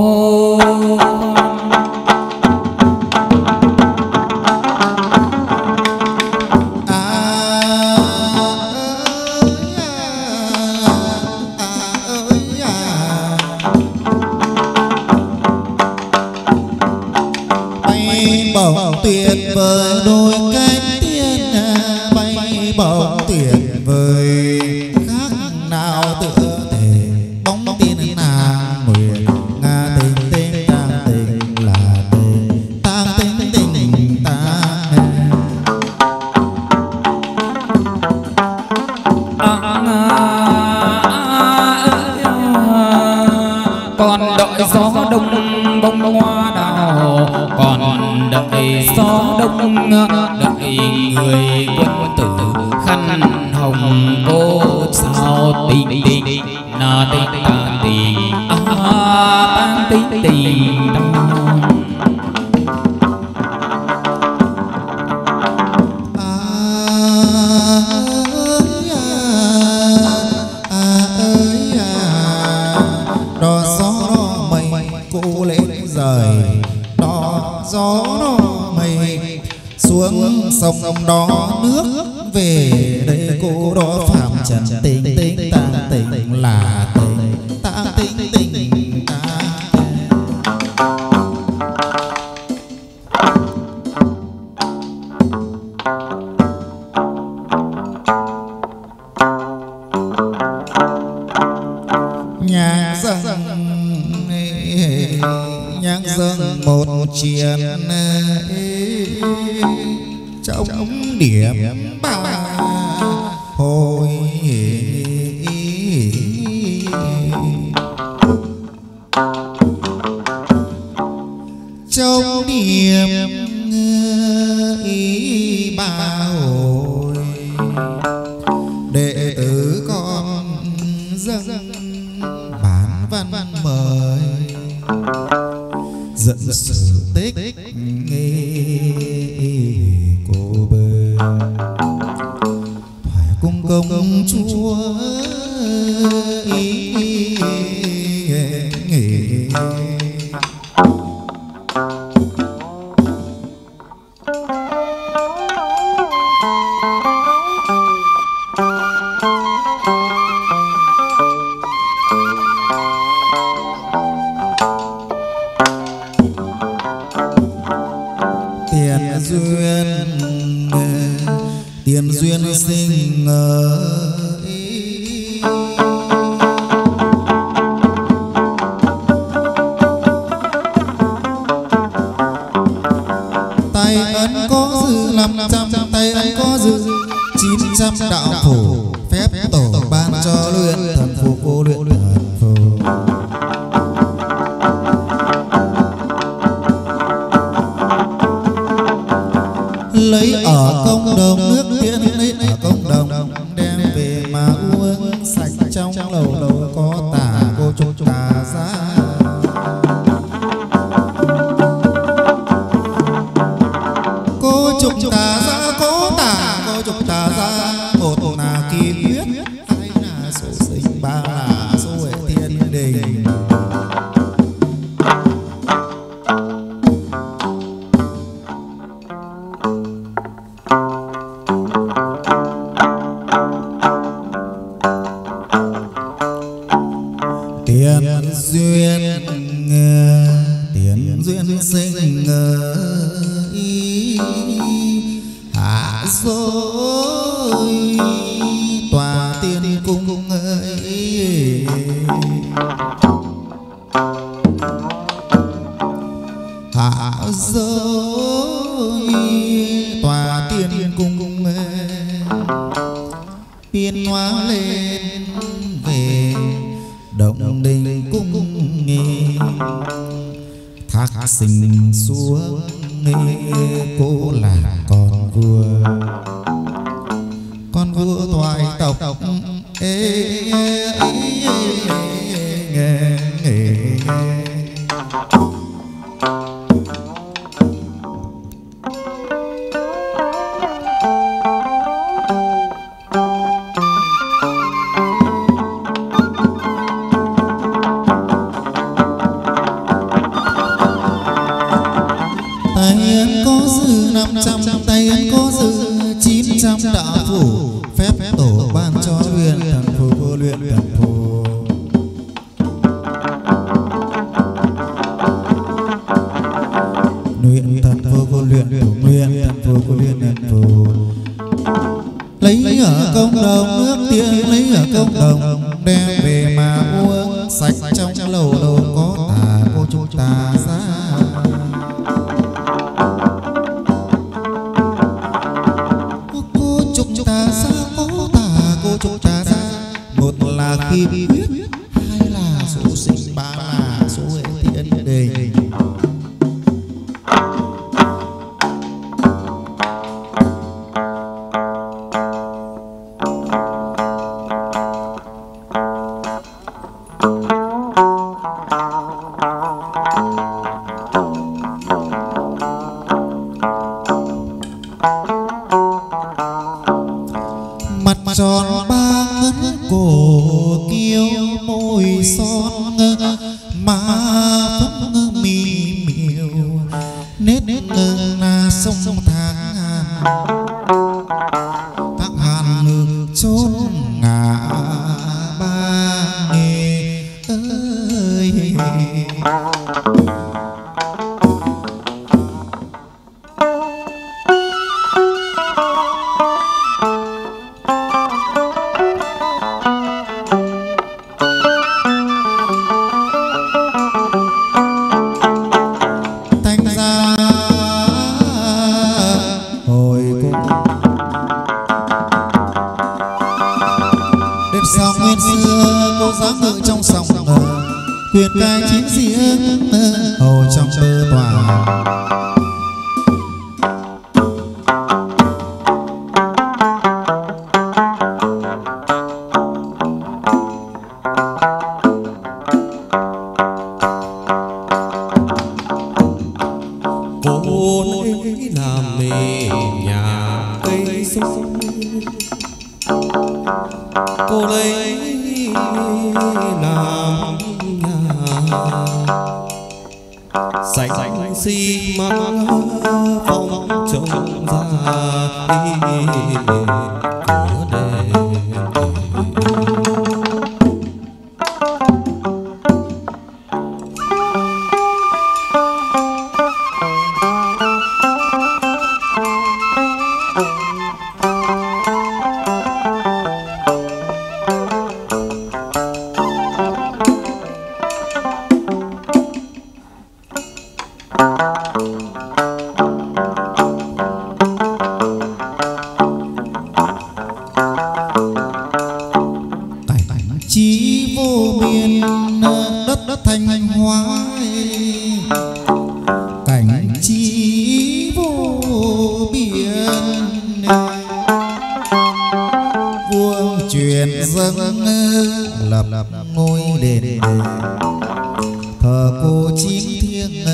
Bay bổng tuyệt vời đôi cánh tiên, bay bổng tuyệt vời khác nào tựa thể bóng tiên nàng nguyệt. Nga tình tình tang tình là tình, tang tình tình tang. còn đợi gió đông bông hoa đào còn đợi gió đông đợi người quân tử khăn hồng cô sao tình tình na tình ta tình tang tình tình Đò gió đò mây cô lên rời, đò gió đò mây xuống sông đó nước về đây cô đó phạm trần. Tình tình tang tình là tình, tang tình tình tang. Nhạc dâng một chuyện trong điểm ba hồi. Trong điểm ba hồi, đệ tử con dâng bản văn mời dẫn sự tích nghi cô bơ. Phải cung công chúa nghỉ tiền duyên sinh tay ấn có dư 500 tay ấn có dư 900 đạo phổ phép tổ ban cho luyện thần phù cô luyện thần phù lấy ở công đồng nước tiên lấy ở công đồng đem về mà uống sạch trong lầu lầu có tà cô trúc tà ra cô trúc tà ra cô trúc tà ra một là kim huyết hai là số sinh ba là số hệ thiên đình tiền duyên sinh hạ rồi tòa tiên cung ơi hạ rồi tòa tiên cung tiên hóa lên về động đình cung nghe thác sinh xuống nghe cô là con vua thoại tộc tay ấn có dư 500 tay ấn có dư 900 đạo phủ phép tổ ban cho luyện thần phù cô luyện thần phù luyện thần phù cô luyện thần phù cô luyện thần phù lấy ở công đồng nước tiên lấy ở công đồng đem về mà uống sạch trong lầu lầu có tà cô trúc tà ra trúc tà ra một là kim huyết hai là số sinh ba là số hệ thiên đình mặt tròn ba ngấn cổ kiêu môi son má phấn mì miều nết là sông tháng hàn chốn ngã ba nghề ơi sao nguyên xưa cô dáng ngự trong sòng quyền cai chiến riêng hầu trong tơ tòa cô ấy làm mê nhà cây sông cô lấy làm nhà sạch xi măng phong trồng ra cửa đền Chí vô biên đất thanh hóa, cảnh chí vô biên vua truyền dâng lập ngôi đền thờ cô chín thiêng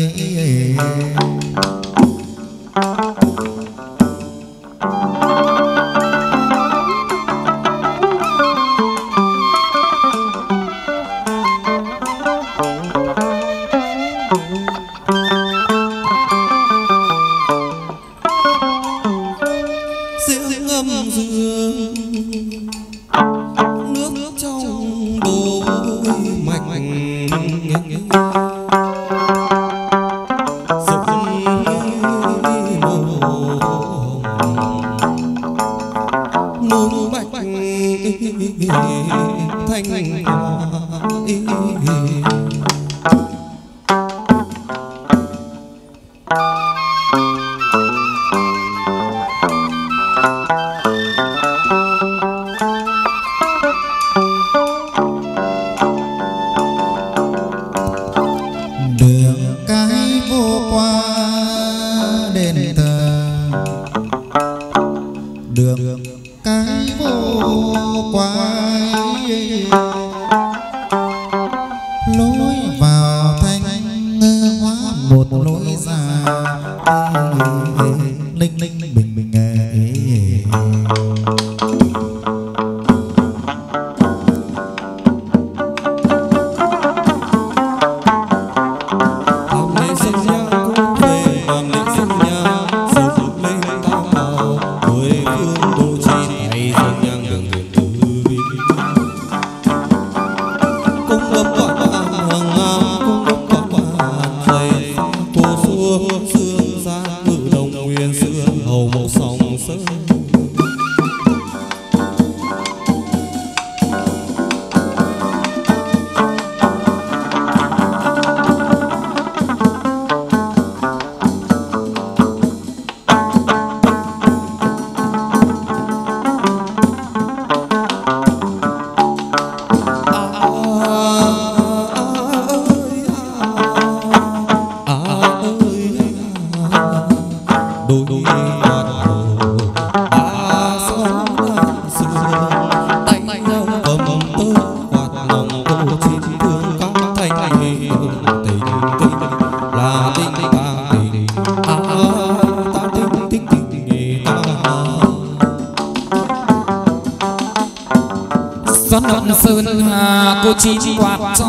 Sơn Hà cô chín quạt cho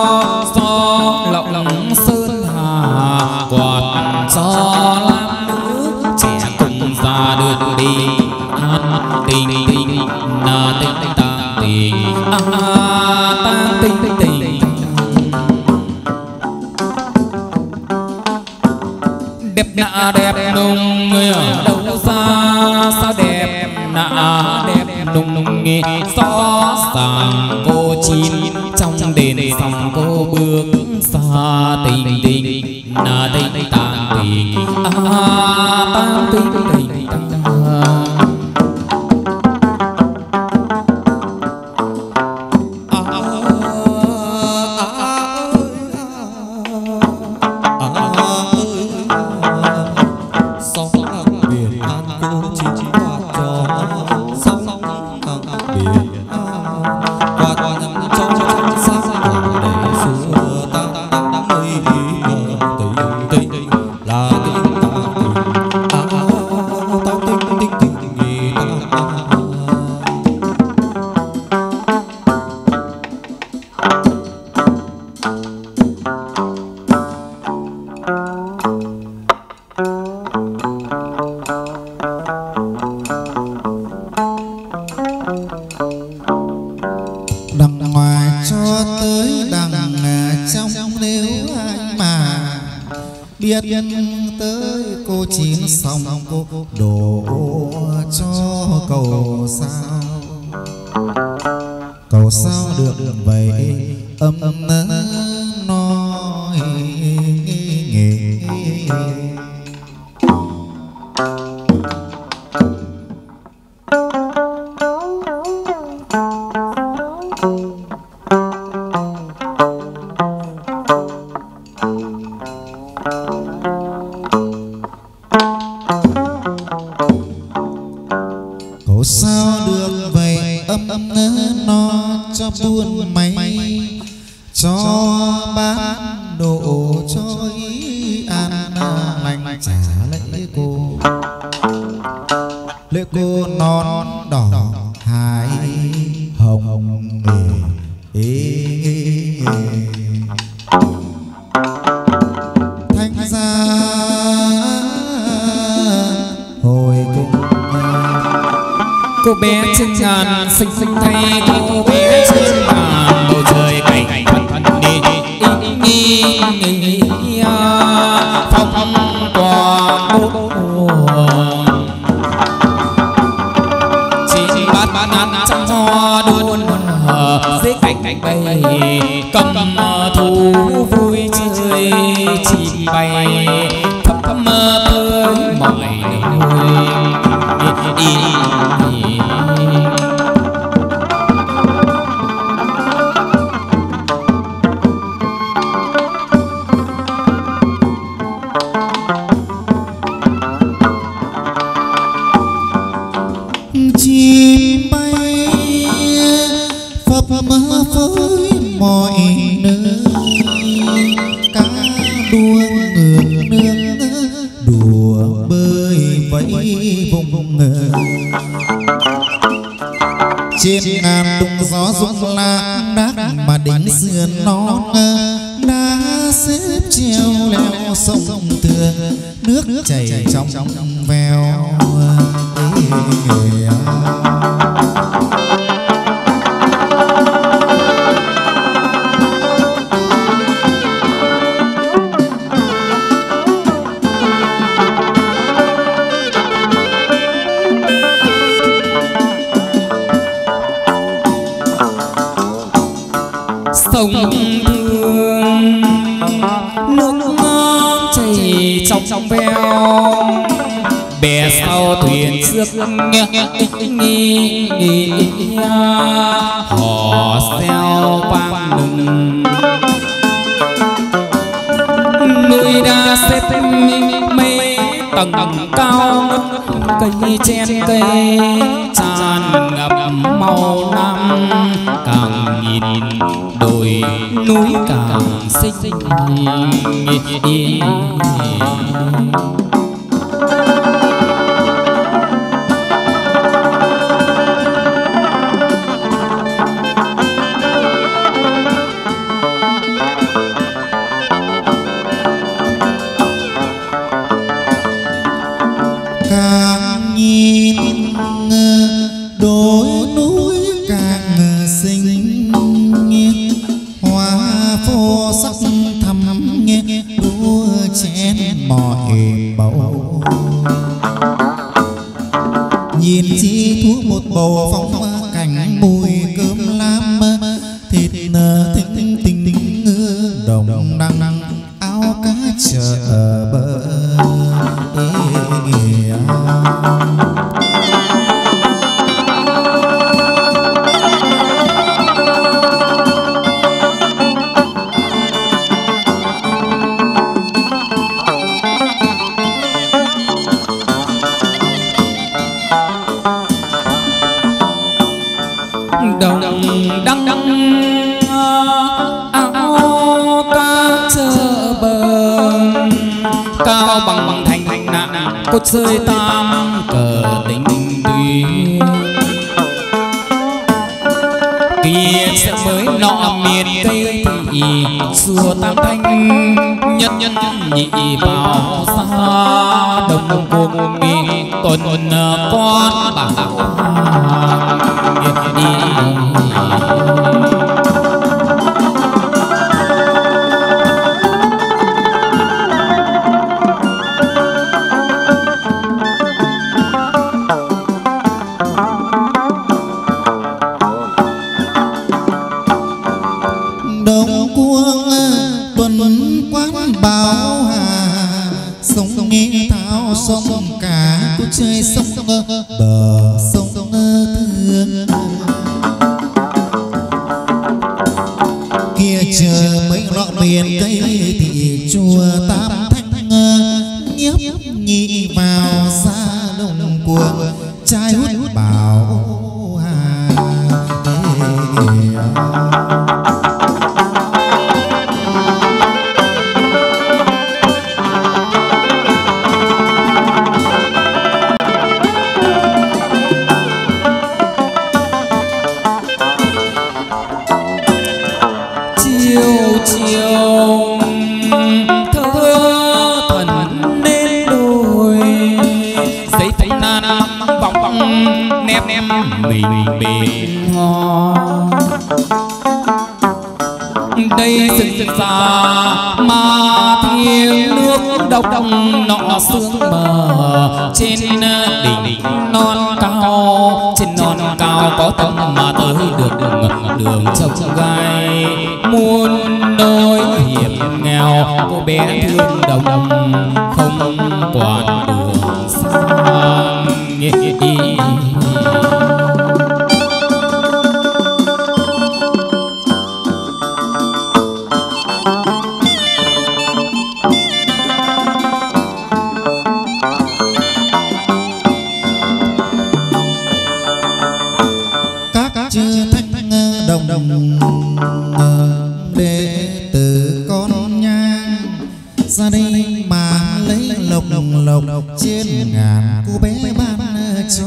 gió lộng Sơn Hà quạt cho lam nữ trẻ cùng ra được đi an tình tình na tình ta tình ta tình tình đẹp nạ đẹp nung người ở đâu xa đẹp nạ đẹp nung nghe gió sàng cô chín trong đền sòng cô bước xa tình tình na tình tàng tình tàng tình tình tới cô chín xong cô đổ cho cầu sao được vậy âm nói nghề độ cho ý an lành trả lễ cô non đỏ hải hồng thanh gia hồi cung cô bé trên ngàn xinh xinh thay cô bé trên ngàn bầu trời cảnh thân đi phong tỏa chỉ bát ăn trăm hoa đua dưới cánh bay cầm thú vui chơi chim bay thấp thấp mơ tới mọi nơi. chim bay phập mơ với mọi nơi cá đua ngược nước đùa bơi vẫy vùng trên ngàn tung gió rung lang đác mà đỉnh sườn non đã xếp treo leo sông tường nước chảy trong veo. Sông thương nước chảy trong veo bè sau thuyền trước hò reo vang lừng núi đá xếp mây tầng cao cây chen cây tràn ngập màu năm càng nhìn đồi núi càng xinh. Càng nhìn đồi núi càng xinh hoa phô sắc thắm đua chén mọi bầu nhìn chi thuốc một bầu phong cảnh mùi cơm lam thịt thinh tình đồng đăng áo cá chợ bờ. Đồng đăng áo cá chợ bờ cao bằng thành nặng cốt rơi tam cờ tình tuyên kia sẽ mới nọ miền tây thì xua tam thanh nhất nhị vào xa đồng cùng mi tuần con bảo Đông cuông tuần quán báo hà sông nghe tháo sông cả cô chơi sông bờ sông thương kia chờ mấy lọ miền cây thì chùa tam thanh nhấp nhị vào xa đông cuồng trai hút bảo hà. mình bên ho. Đây rừng già mà thiên nước độc nọ sương mờ trên đỉnh non cao, trên non cao có tông mà tới được đường trông gai muôn nỗi hiểm nghèo. Cô bé thương đồng không quản đường xa. đệ tử con nhang ra đây mà lấy lộc trên ngàn cô bé ban cho.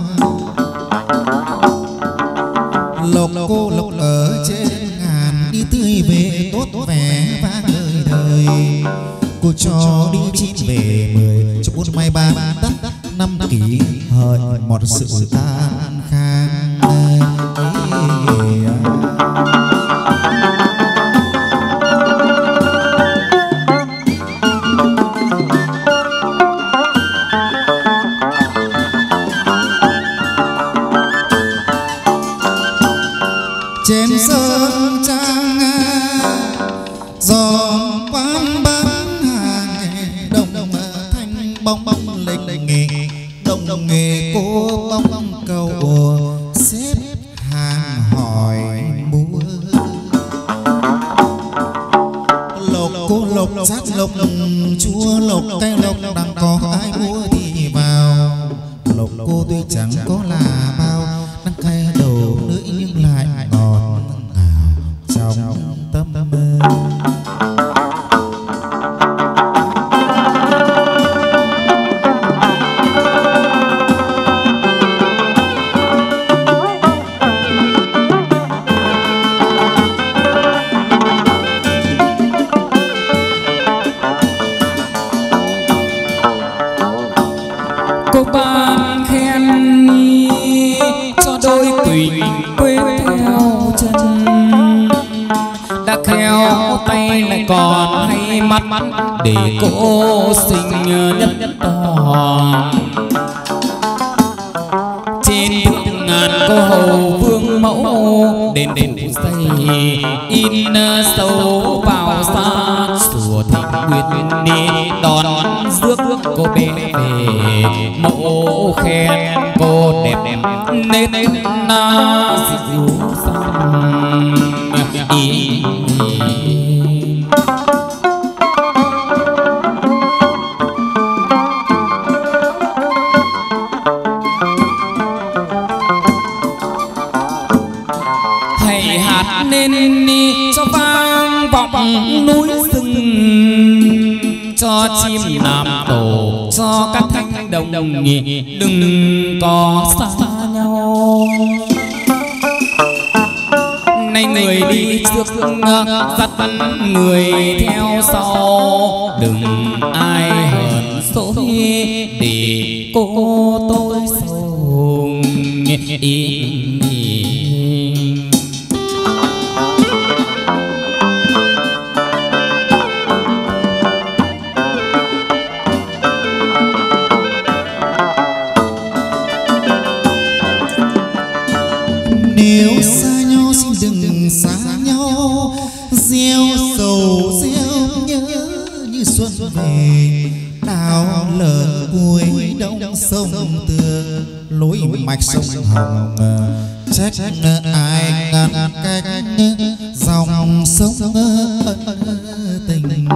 Lộc cô lộc ở trên ngàn đi tươi về tốt vẻ vang đời đời. Cô cho đi chín về 10 cho 4 may 3 đất 5 kỷ hợi một sự an khang. Trên sơn trang gió quán bán hàng đồng thanh bong lệch nghề đồng nghề cô bong cầu xếp hàng hỏi mua. Lộc cô lộc sát lộc chua lộc cây lộc đang có ai mua thì vào. Lộc cô tuy chẳng có là bao đang cay đầu lưỡi nhưng lại ngọt ngào trong tâm mơ. Cô ban khen cho đôi quỳnh quên theo chân, đã khéo tay lại còn hay mắt để cô sinh nhất toàn. Trên thượng ngàn cô hầu vương mẫu đền xây in sâu vào xa sủa thịnh nguyệt đi đón rước cô bé về. Mẫu khen cô đẹp nên na dịu dàng. Hãy hát nên cho vang vọng núi rừng, cho chim nam tổ cho các thanh đồng nhị đừng có xa nhau. Nay người đi trước dắt người theo sau, đừng ai hờn dỗi để cô tôi sầu. Nếu xa nhau xin đừng xa nhau, gieo sầu gieo nhớ như xuân về. Đào lở cuối đông sông tựa lối mạch sông Hồng, trách ai ngăn cách dòng sông tình.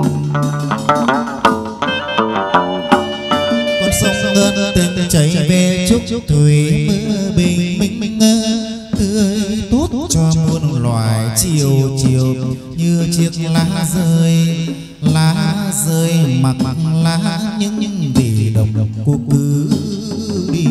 Con sông ân tình chảy về chúc thủy mưa bình minh tươi tốt cho muôn loài. Chiều chiều như chiếc lá rơi mặc lá những vì đồng cô cứ đi.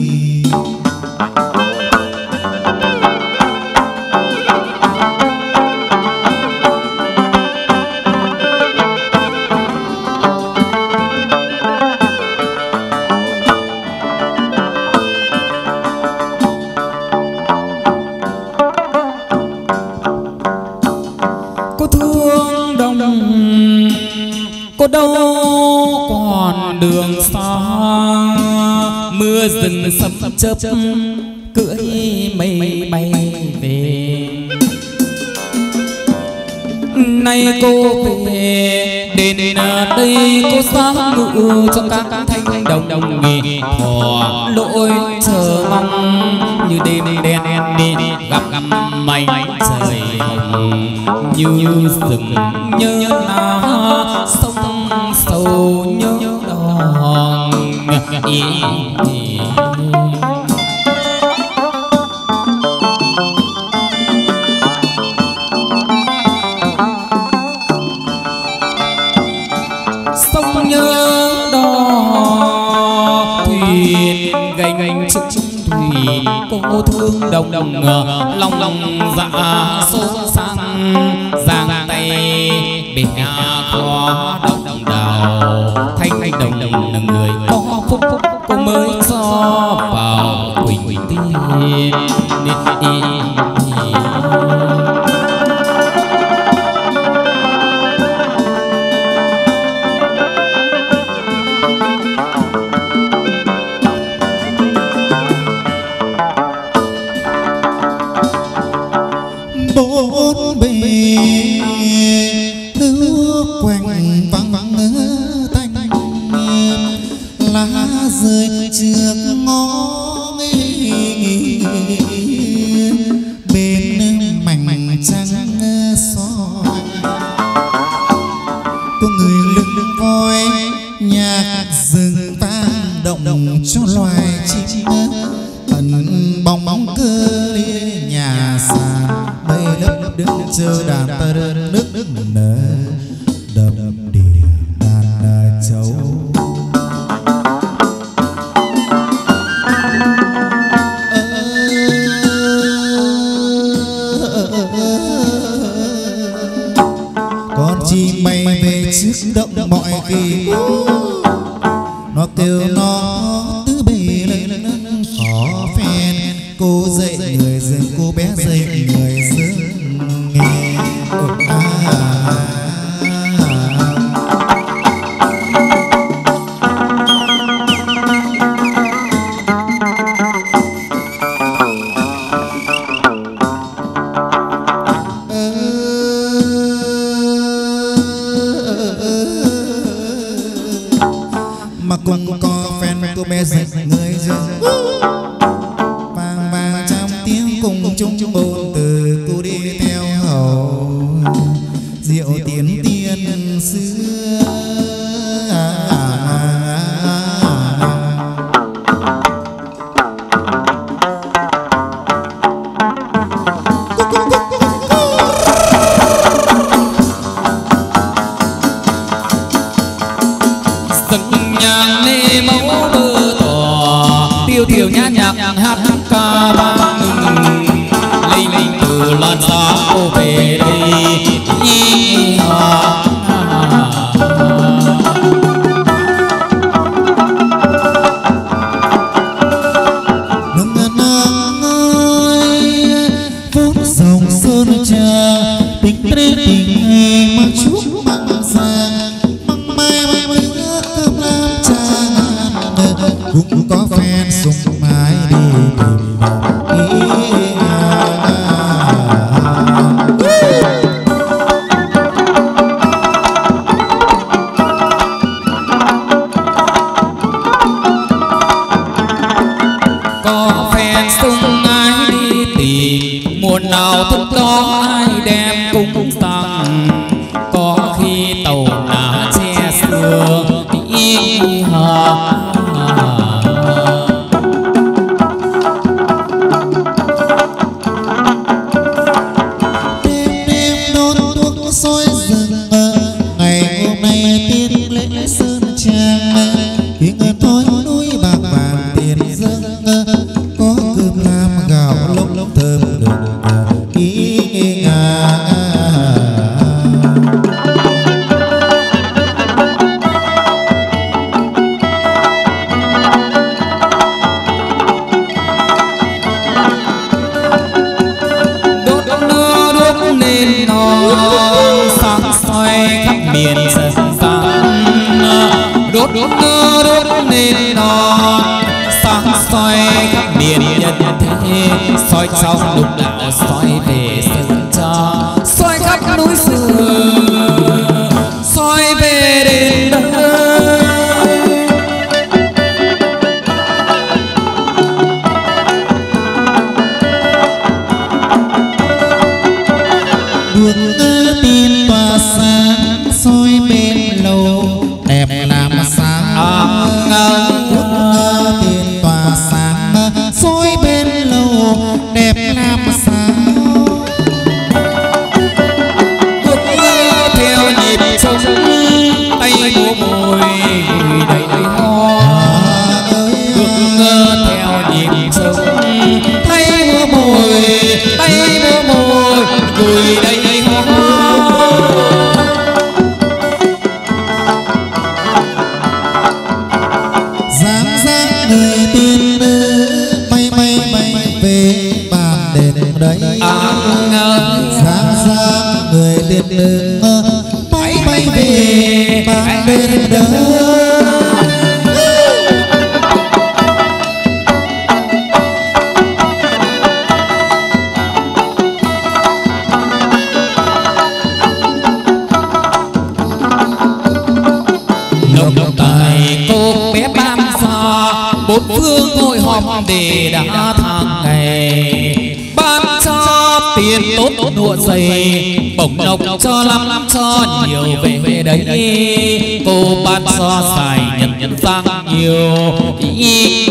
đâu còn đường xa, mưa rừng sấm chớp cưỡi mây bay về. Nay cô về đến đây cô sáng ngự cho các thanh đồng nghỉ thọ lỗi chờ mong như đêm đen đi gặp mây trời hồng như rừng nhớ lá sông sâu nhớ đòn ý. Thủy cô thương đồng lòng dạ số sang giang tay bể khó đồng đào thanh đồng người có phúc cô mới cho vào quỳnh tiên. bốn bề nước quanh vắng tanh lá rơi trước ngõ bên mảnh trăng soi có người lưng voi nhạc rừng vang động cho loài chim ẩn bóng cơ lên nhà sàn mây lấp đứng chờ đàn tơ nước nở đập đìa đàn châu. Con chim bay về trước động mọi khi nó kêu nó tứ bề lên khó phen cô dạy người dừng cô bé dạy người dừng nghe. Mà còn có phen cô bé dạy người dừng vang vang trong tiếng cùng chung ôn từ cô đi theo hầu diệu tiến tiên xưa. Từng nhà nê mẫu bơ tỏ tiêu thiểu nhã nhạc hát ca vang linh từ loan xa cô về đây nhi hòa. Nâng nâng ơi vút dòng sơn trà tình tình mà chúc măng sang măng mai bữa cơm lam cha cũng có phen sung mái đi có phen sung ai đi tìm muôn nào thức đó ai đem cung tăng có khi tàu lá che xưa ý hà. đêm đốt thuốc soi rừng ngày hôm nay tiết lễ sơn trang khi ngân thôi núi bạc vàng tiền dâng có cơm lam gạo lốc thơm đừng ý đốt đuốc lên non sáng soi khắp miền dân gian đốt nên non sáng soi khắp miền nhân thế, soi trong lục đạo soi về sơn cha, soi khắp núi rừng, soi về đền đất. Được tin tỏa sáng soi bên lầu đẹp làm sáng. Tiền tỏa sáng soi bên lầu đẹp làm sáng. Bước theo nhịp trống tay múa môi gùi đầy hoa. Bước theo nhịp trống tay múa môi gùi đầy hoa. Người tiên nữ bay về bàn đền đấy. Sáng người tiên nữ bay về bàn đền đấy. Nồng tài cô bé bám xa bốn phương hội họp để đã tháng ngày, ban cho tiền tốt nụa dày, bổng lộc cho lắm cho nhiều về đấy. Cô ban cho xài nhân sang nhiều ý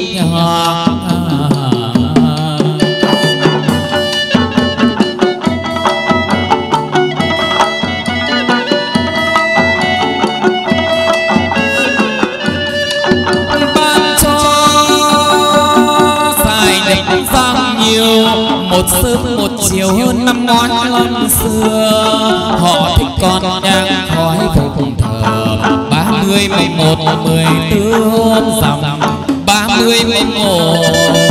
một sớm một chiều hơn năm ngón năm xưa. Họ thích con nhang khói phụng thờ 30 11 14 hôm rằm 30 11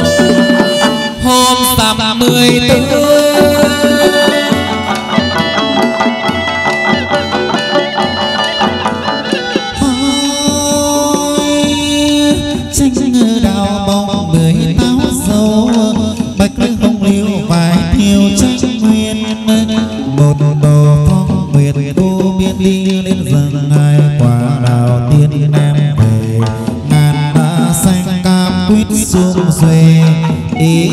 hôm rằm 14. Tranh đào bông bưởi táo dâu bạch lưng hồng liễu vài thiêu tranh nguyên. Một bầu phong nguyệt cô biết đi lên dần hai quả đào tiên nam về. Ngàn đá xanh cam quýt sum xuê ý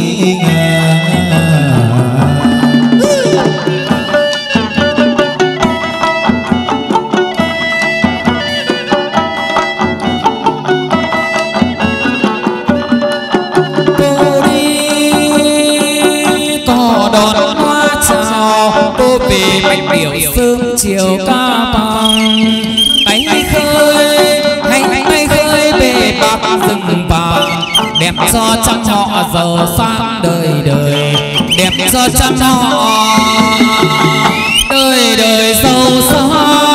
bạch biểu sớm chiều ca bằng tay khơi về bạc rừng vàng, đẹp cho trăm họ giàu sang đời đời, đẹp cho trăm họ đời đời giàu sang.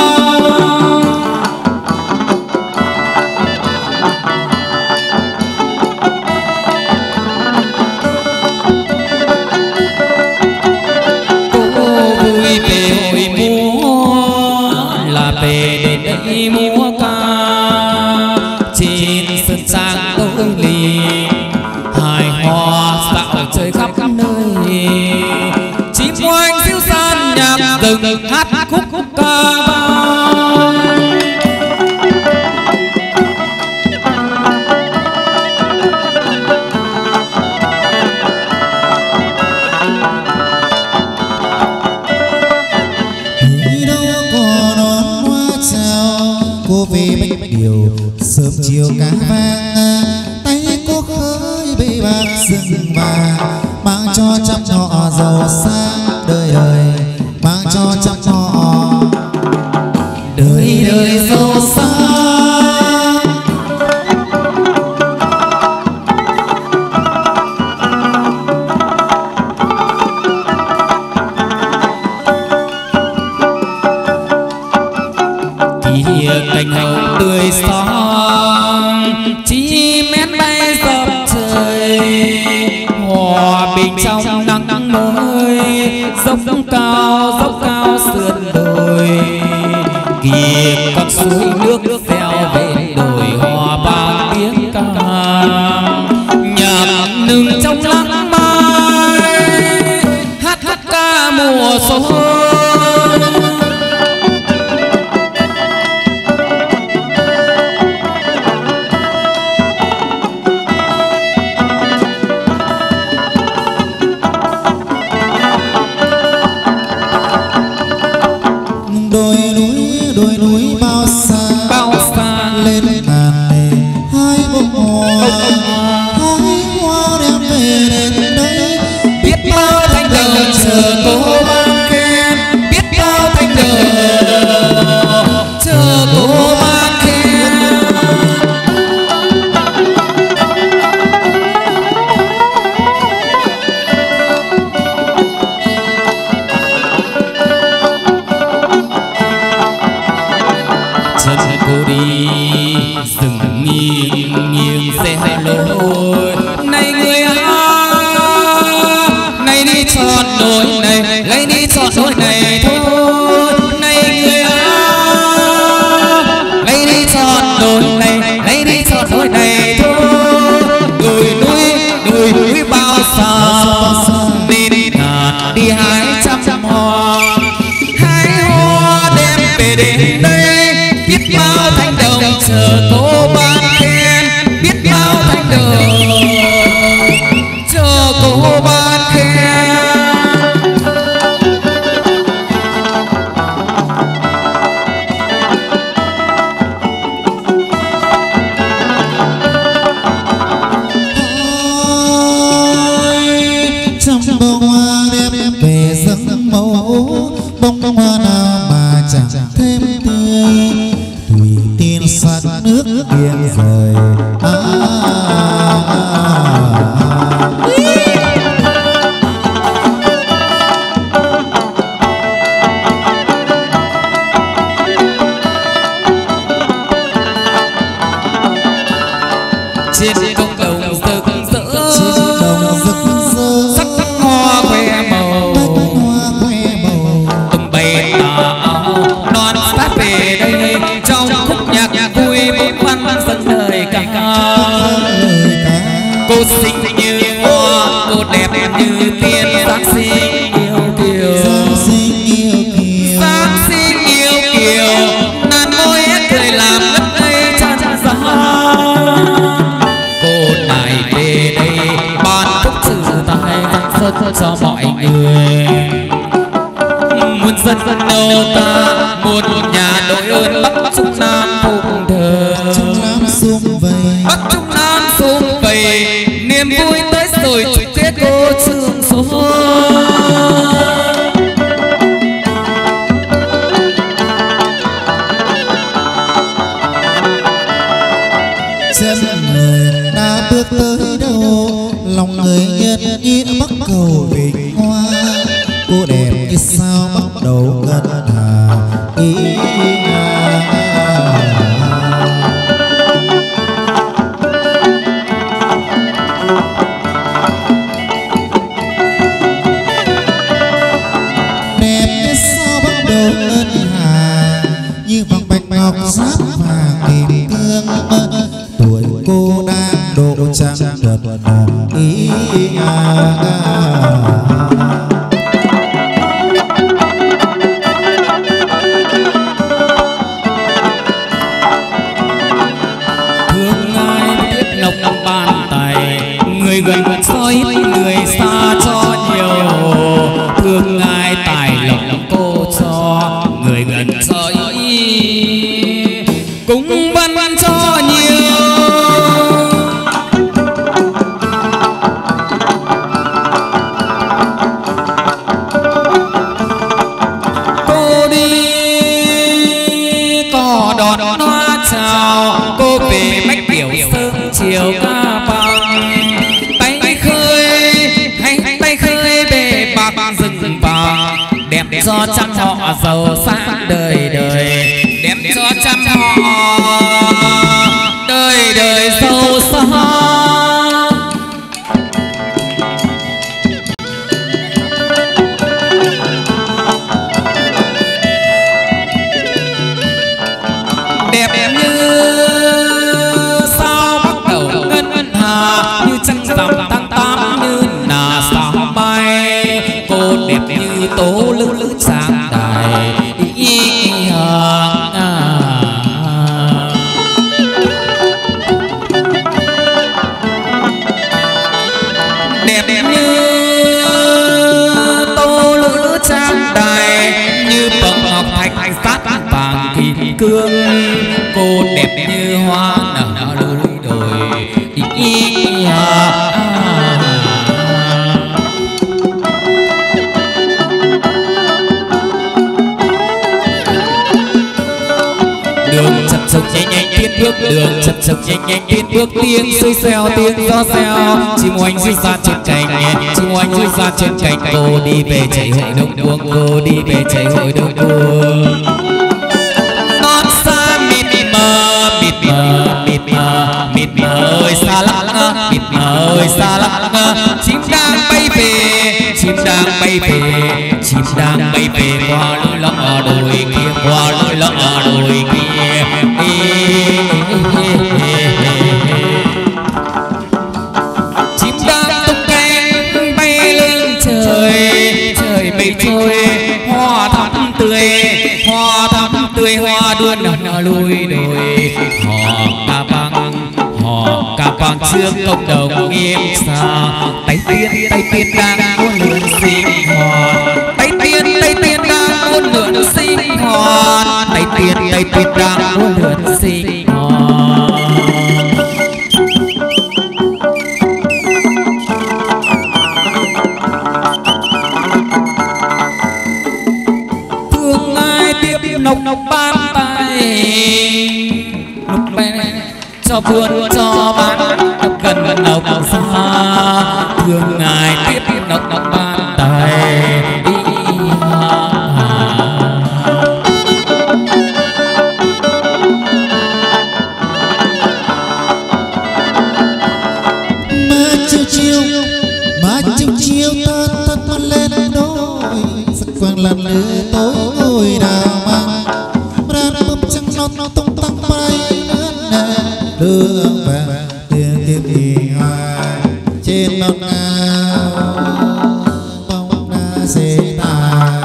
Múa ca trên sân trang tối lì, hài hòa dạo chơi khắp nơi. Chim oanh diêu san nhạc rừng hát khúc ca vang. Cô về bạch điều sớm chiều cá vang, tay cô khơi bê bạc rừng vàng, mang cho trăm họ giàu sang đời đời, mang cho trăm họ đời đời giàu sang. Cành hồng tươi sáng chim én bay dập trời, hòa bình trong nắng mới. Dốc cao sườn đồi, kìa con suối nước reo về đồi, xuân. Đồi núi bao xa lên ngàn nề hai bông hoa đem về đến đây. Biết bao thanh đồng chờ cô mang khen, biết bao thanh đồng chờ cô mang khen. Chân cô đi rừng nghiêng nghiêng xe lối, này người này đi chọn đôi này, lấy đi chọn đôi này thôi. Này người lấy đi chọn đôi này, lấy đi chọn đôi này thôi. Đồi núi bao xa, đi ngàn đi hái trăm hoa, hái hoa đem về đến đây. Biết bao thanh đồng chờ cô ban khen, biết bao thanh đồng chờ cô ban khen. Trong bông hoa đem về dâng mẫu, bông hoa nào mà chẳng thêm tươi. Thủy tiên sắc nước biển rời trên công đồng rực rỡ, sắc hoa khoe màu tung bay tà áo non phát về đây. Trong khúc nhạc vui bông văn dâng lời ca. Cô xinh như hoa, cô đẹp như tiên, Giáng sinh yêu kiều, Giáng sinh yêu kiều. Nàn môi cười làm ngất ngây chân giá. Cô này về đây ban phúc trừ tai văn phất cho mọi người. Muôn dân đâu ta, muôn nhà đội ơn Bắc Trung Nam phụng thờ. Bắc Trung Nam xung vầy, niềm vui tới rồi chúc Tết cô trường số. Xem người đã bước tới đâu, lòng người nhân nghĩa bắt cầu bình hoa. Cô đẹp như sao bắt đầu ngân hà ý đẹp như sao bắt đầu ngân hà, như vòng bạch ngọc giáp vàng tìm thương. Tuổi cô đang độ trăng thuật ý thương ai biết nọc bàn tay, người gần soi người xa cho nhiều. Thương ai tài lộc cô cho, người gần soi cũng văn cho nhiều. Cô đi cò đón hoa chào, cô về bách biểu sớm chiều ca bằng. Tay khơi bề bạc rừng vàng, đẹp cho trăm họ giàu sang đời đời. Đẹp cho trăm họ đời đời giàu sang. Đẹp như sao bắt đầu ngân hà, như trăng rằm tháng 8 như nà sao bay. Cô đẹp như tố lưng cương, cô đẹp như hoa nở núi đồi. Đường chập chập nhanh nhanh tiến bước, đường chập chập nhanh nhanh tiến bước, tiếng suối xeo tiếng gió xeo, chim oanh rít ra trên cành, chim oanh rít ra trên cành. Cô đi về chạy hội đông cuồng, cô đi về chạy hội đông cuồng. Non xa mịt mờ mịt mờ mịt mờ mịt mờ ơi xa lắm, mịt mờ ơi xa lắm. Chim đang bay về, chim đang bay về, chim đang bay về qua lối lọ đồi kia, qua lối lọ đồi kia. Chim đang tung cánh bay lên trời, trời mây trôi hoa thắm tươi, hoa thắm tươi, hoa đua nở lùi đồi. Họ ca vang trước cộng đồng nghiêm xa, tay tiên đang muốn lượn sinh hoạt, tay tiên đang muốn lượn sinh hoạt, tay tiên đang muốn lượn sinh hoạt. Thương ai tiếp nồng ban tay, nục bè cho vườn cho bán gần nồng xa. Thương ngài tiếp nồng ban tay. Má chiều tất mắt lên đôi, sắc vàng lần lửa tối đào mang ra bấm trăng non tung tăng bay đưa về tiền kiếm gì hoài trên non ngao bóng đá xê tài.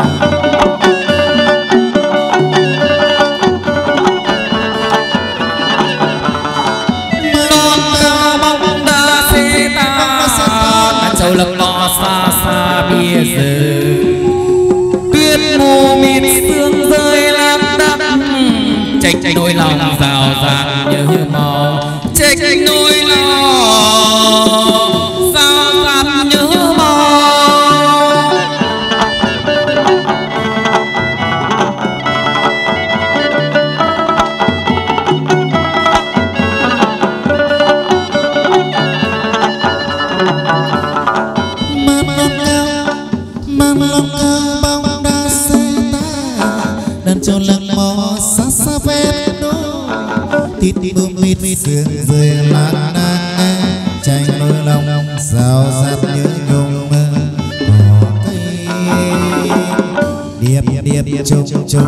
Châu lộc lo xa xa bia rừng, tuyết mù mịt sương rơi lác đác, trách nỗi lòng rào rạt như màu, trách nỗi lòng rào rạt như màu. Mang cao bóng đá xe ta, đàn trâu lặng mò xa xa ven đôi, tít mưa mịt sương rơi lác đác, tranh nỗi lòng rào rạt như nhung mơ. Cỏ cây điệp trông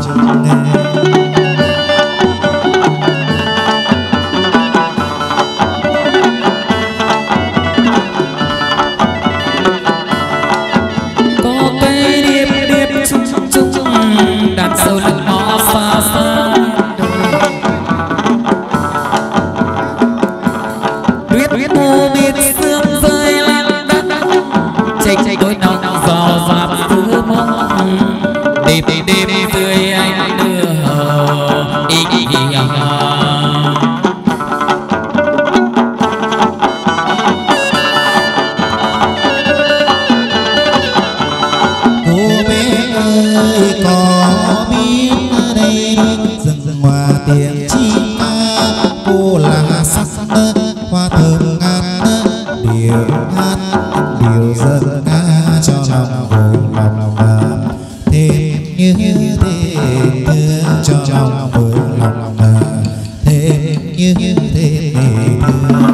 đàn sâu lặng nó xa xa, tuyết mù mịt sương rơi lác đác, trách nỗi lòng rào rạt giữa mong. Đêm dưới anh đưa hờ cô bé ơi có biết ở đây rừng hoa tiếng chim ca, cô là sắc hoa thơm ngát, điều hát điều dân ca cho lòng hồi lòng thêm như thế, thương cho lòng hồi lòng thêm như thế thương.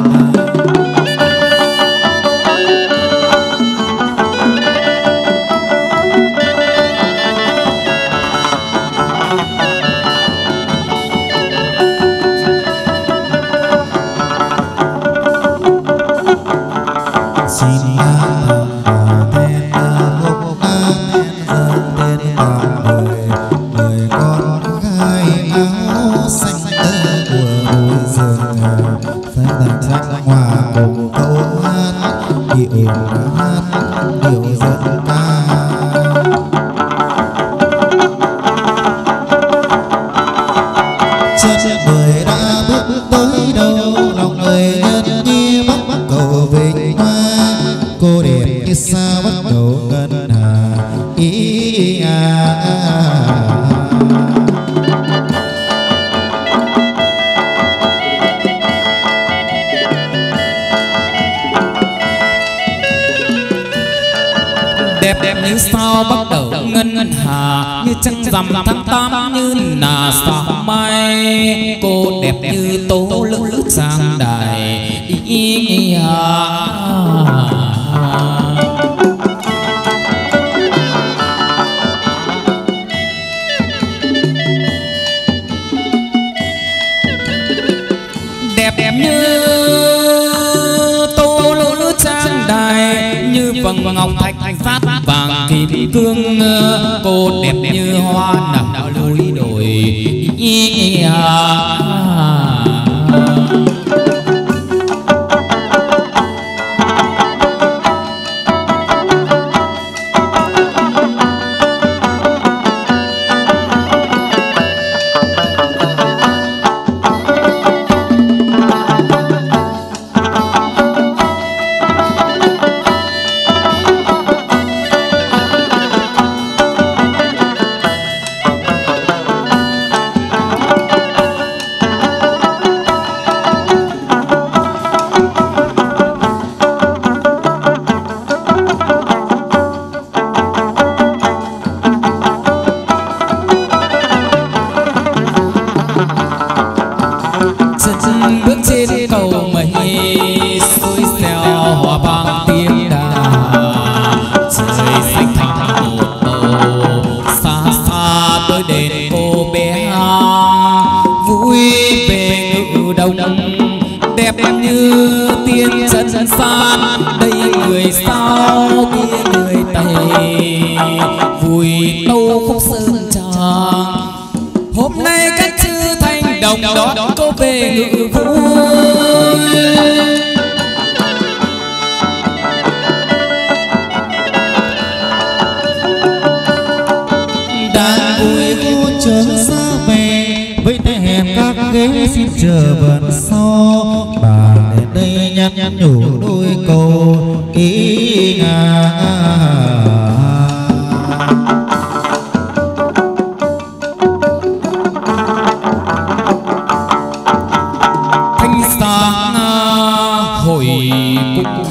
Xin đời con gái áo xanh của núi rừng, xanh hòa cùng câu hát điệu dân ca. đẹp như sao bắt đầu ngân hà, như trăng rằm tháng 8 như là sao mai. Cô đẹp như tố lữ trang đài ý nghĩa. Đẹp như tô lữ trang đài, như vầng ngọc thạch phát vàng kim cương. Cô đẹp như hoa nở lối đồi ý nghĩa. Đẹp như tiên trần san, đây người sao kia người Tây, vui tâu khúc sơn tràng. Hôm nay các chư thanh đồng đón cô về ngự vui. Đang vui cô chớ xa về, với tay hẹn các ghế xin chờ bận sau. Bà đến đây nhắn nhủ đôi câu ý ngà. Thanh sáng hồi cung,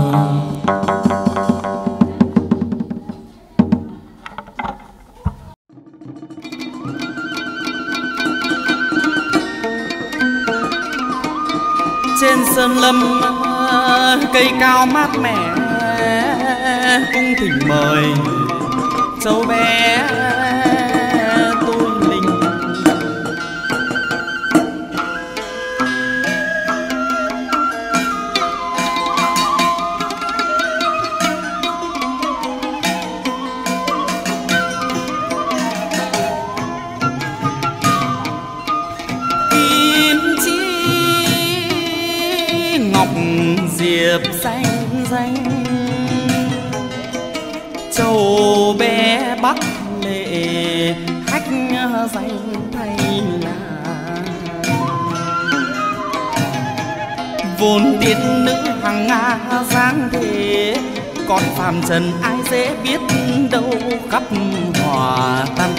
trên sơn lâm cây cao mát mẻ, cung thỉnh mời cháu bé tôi linh. Diệp xanh xanh, châu bé bắc lệ khách danh thay là. Vốn tiên nữ hàng Nga dáng thế, còn phàm trần ai dễ biết đâu khắp hòa tan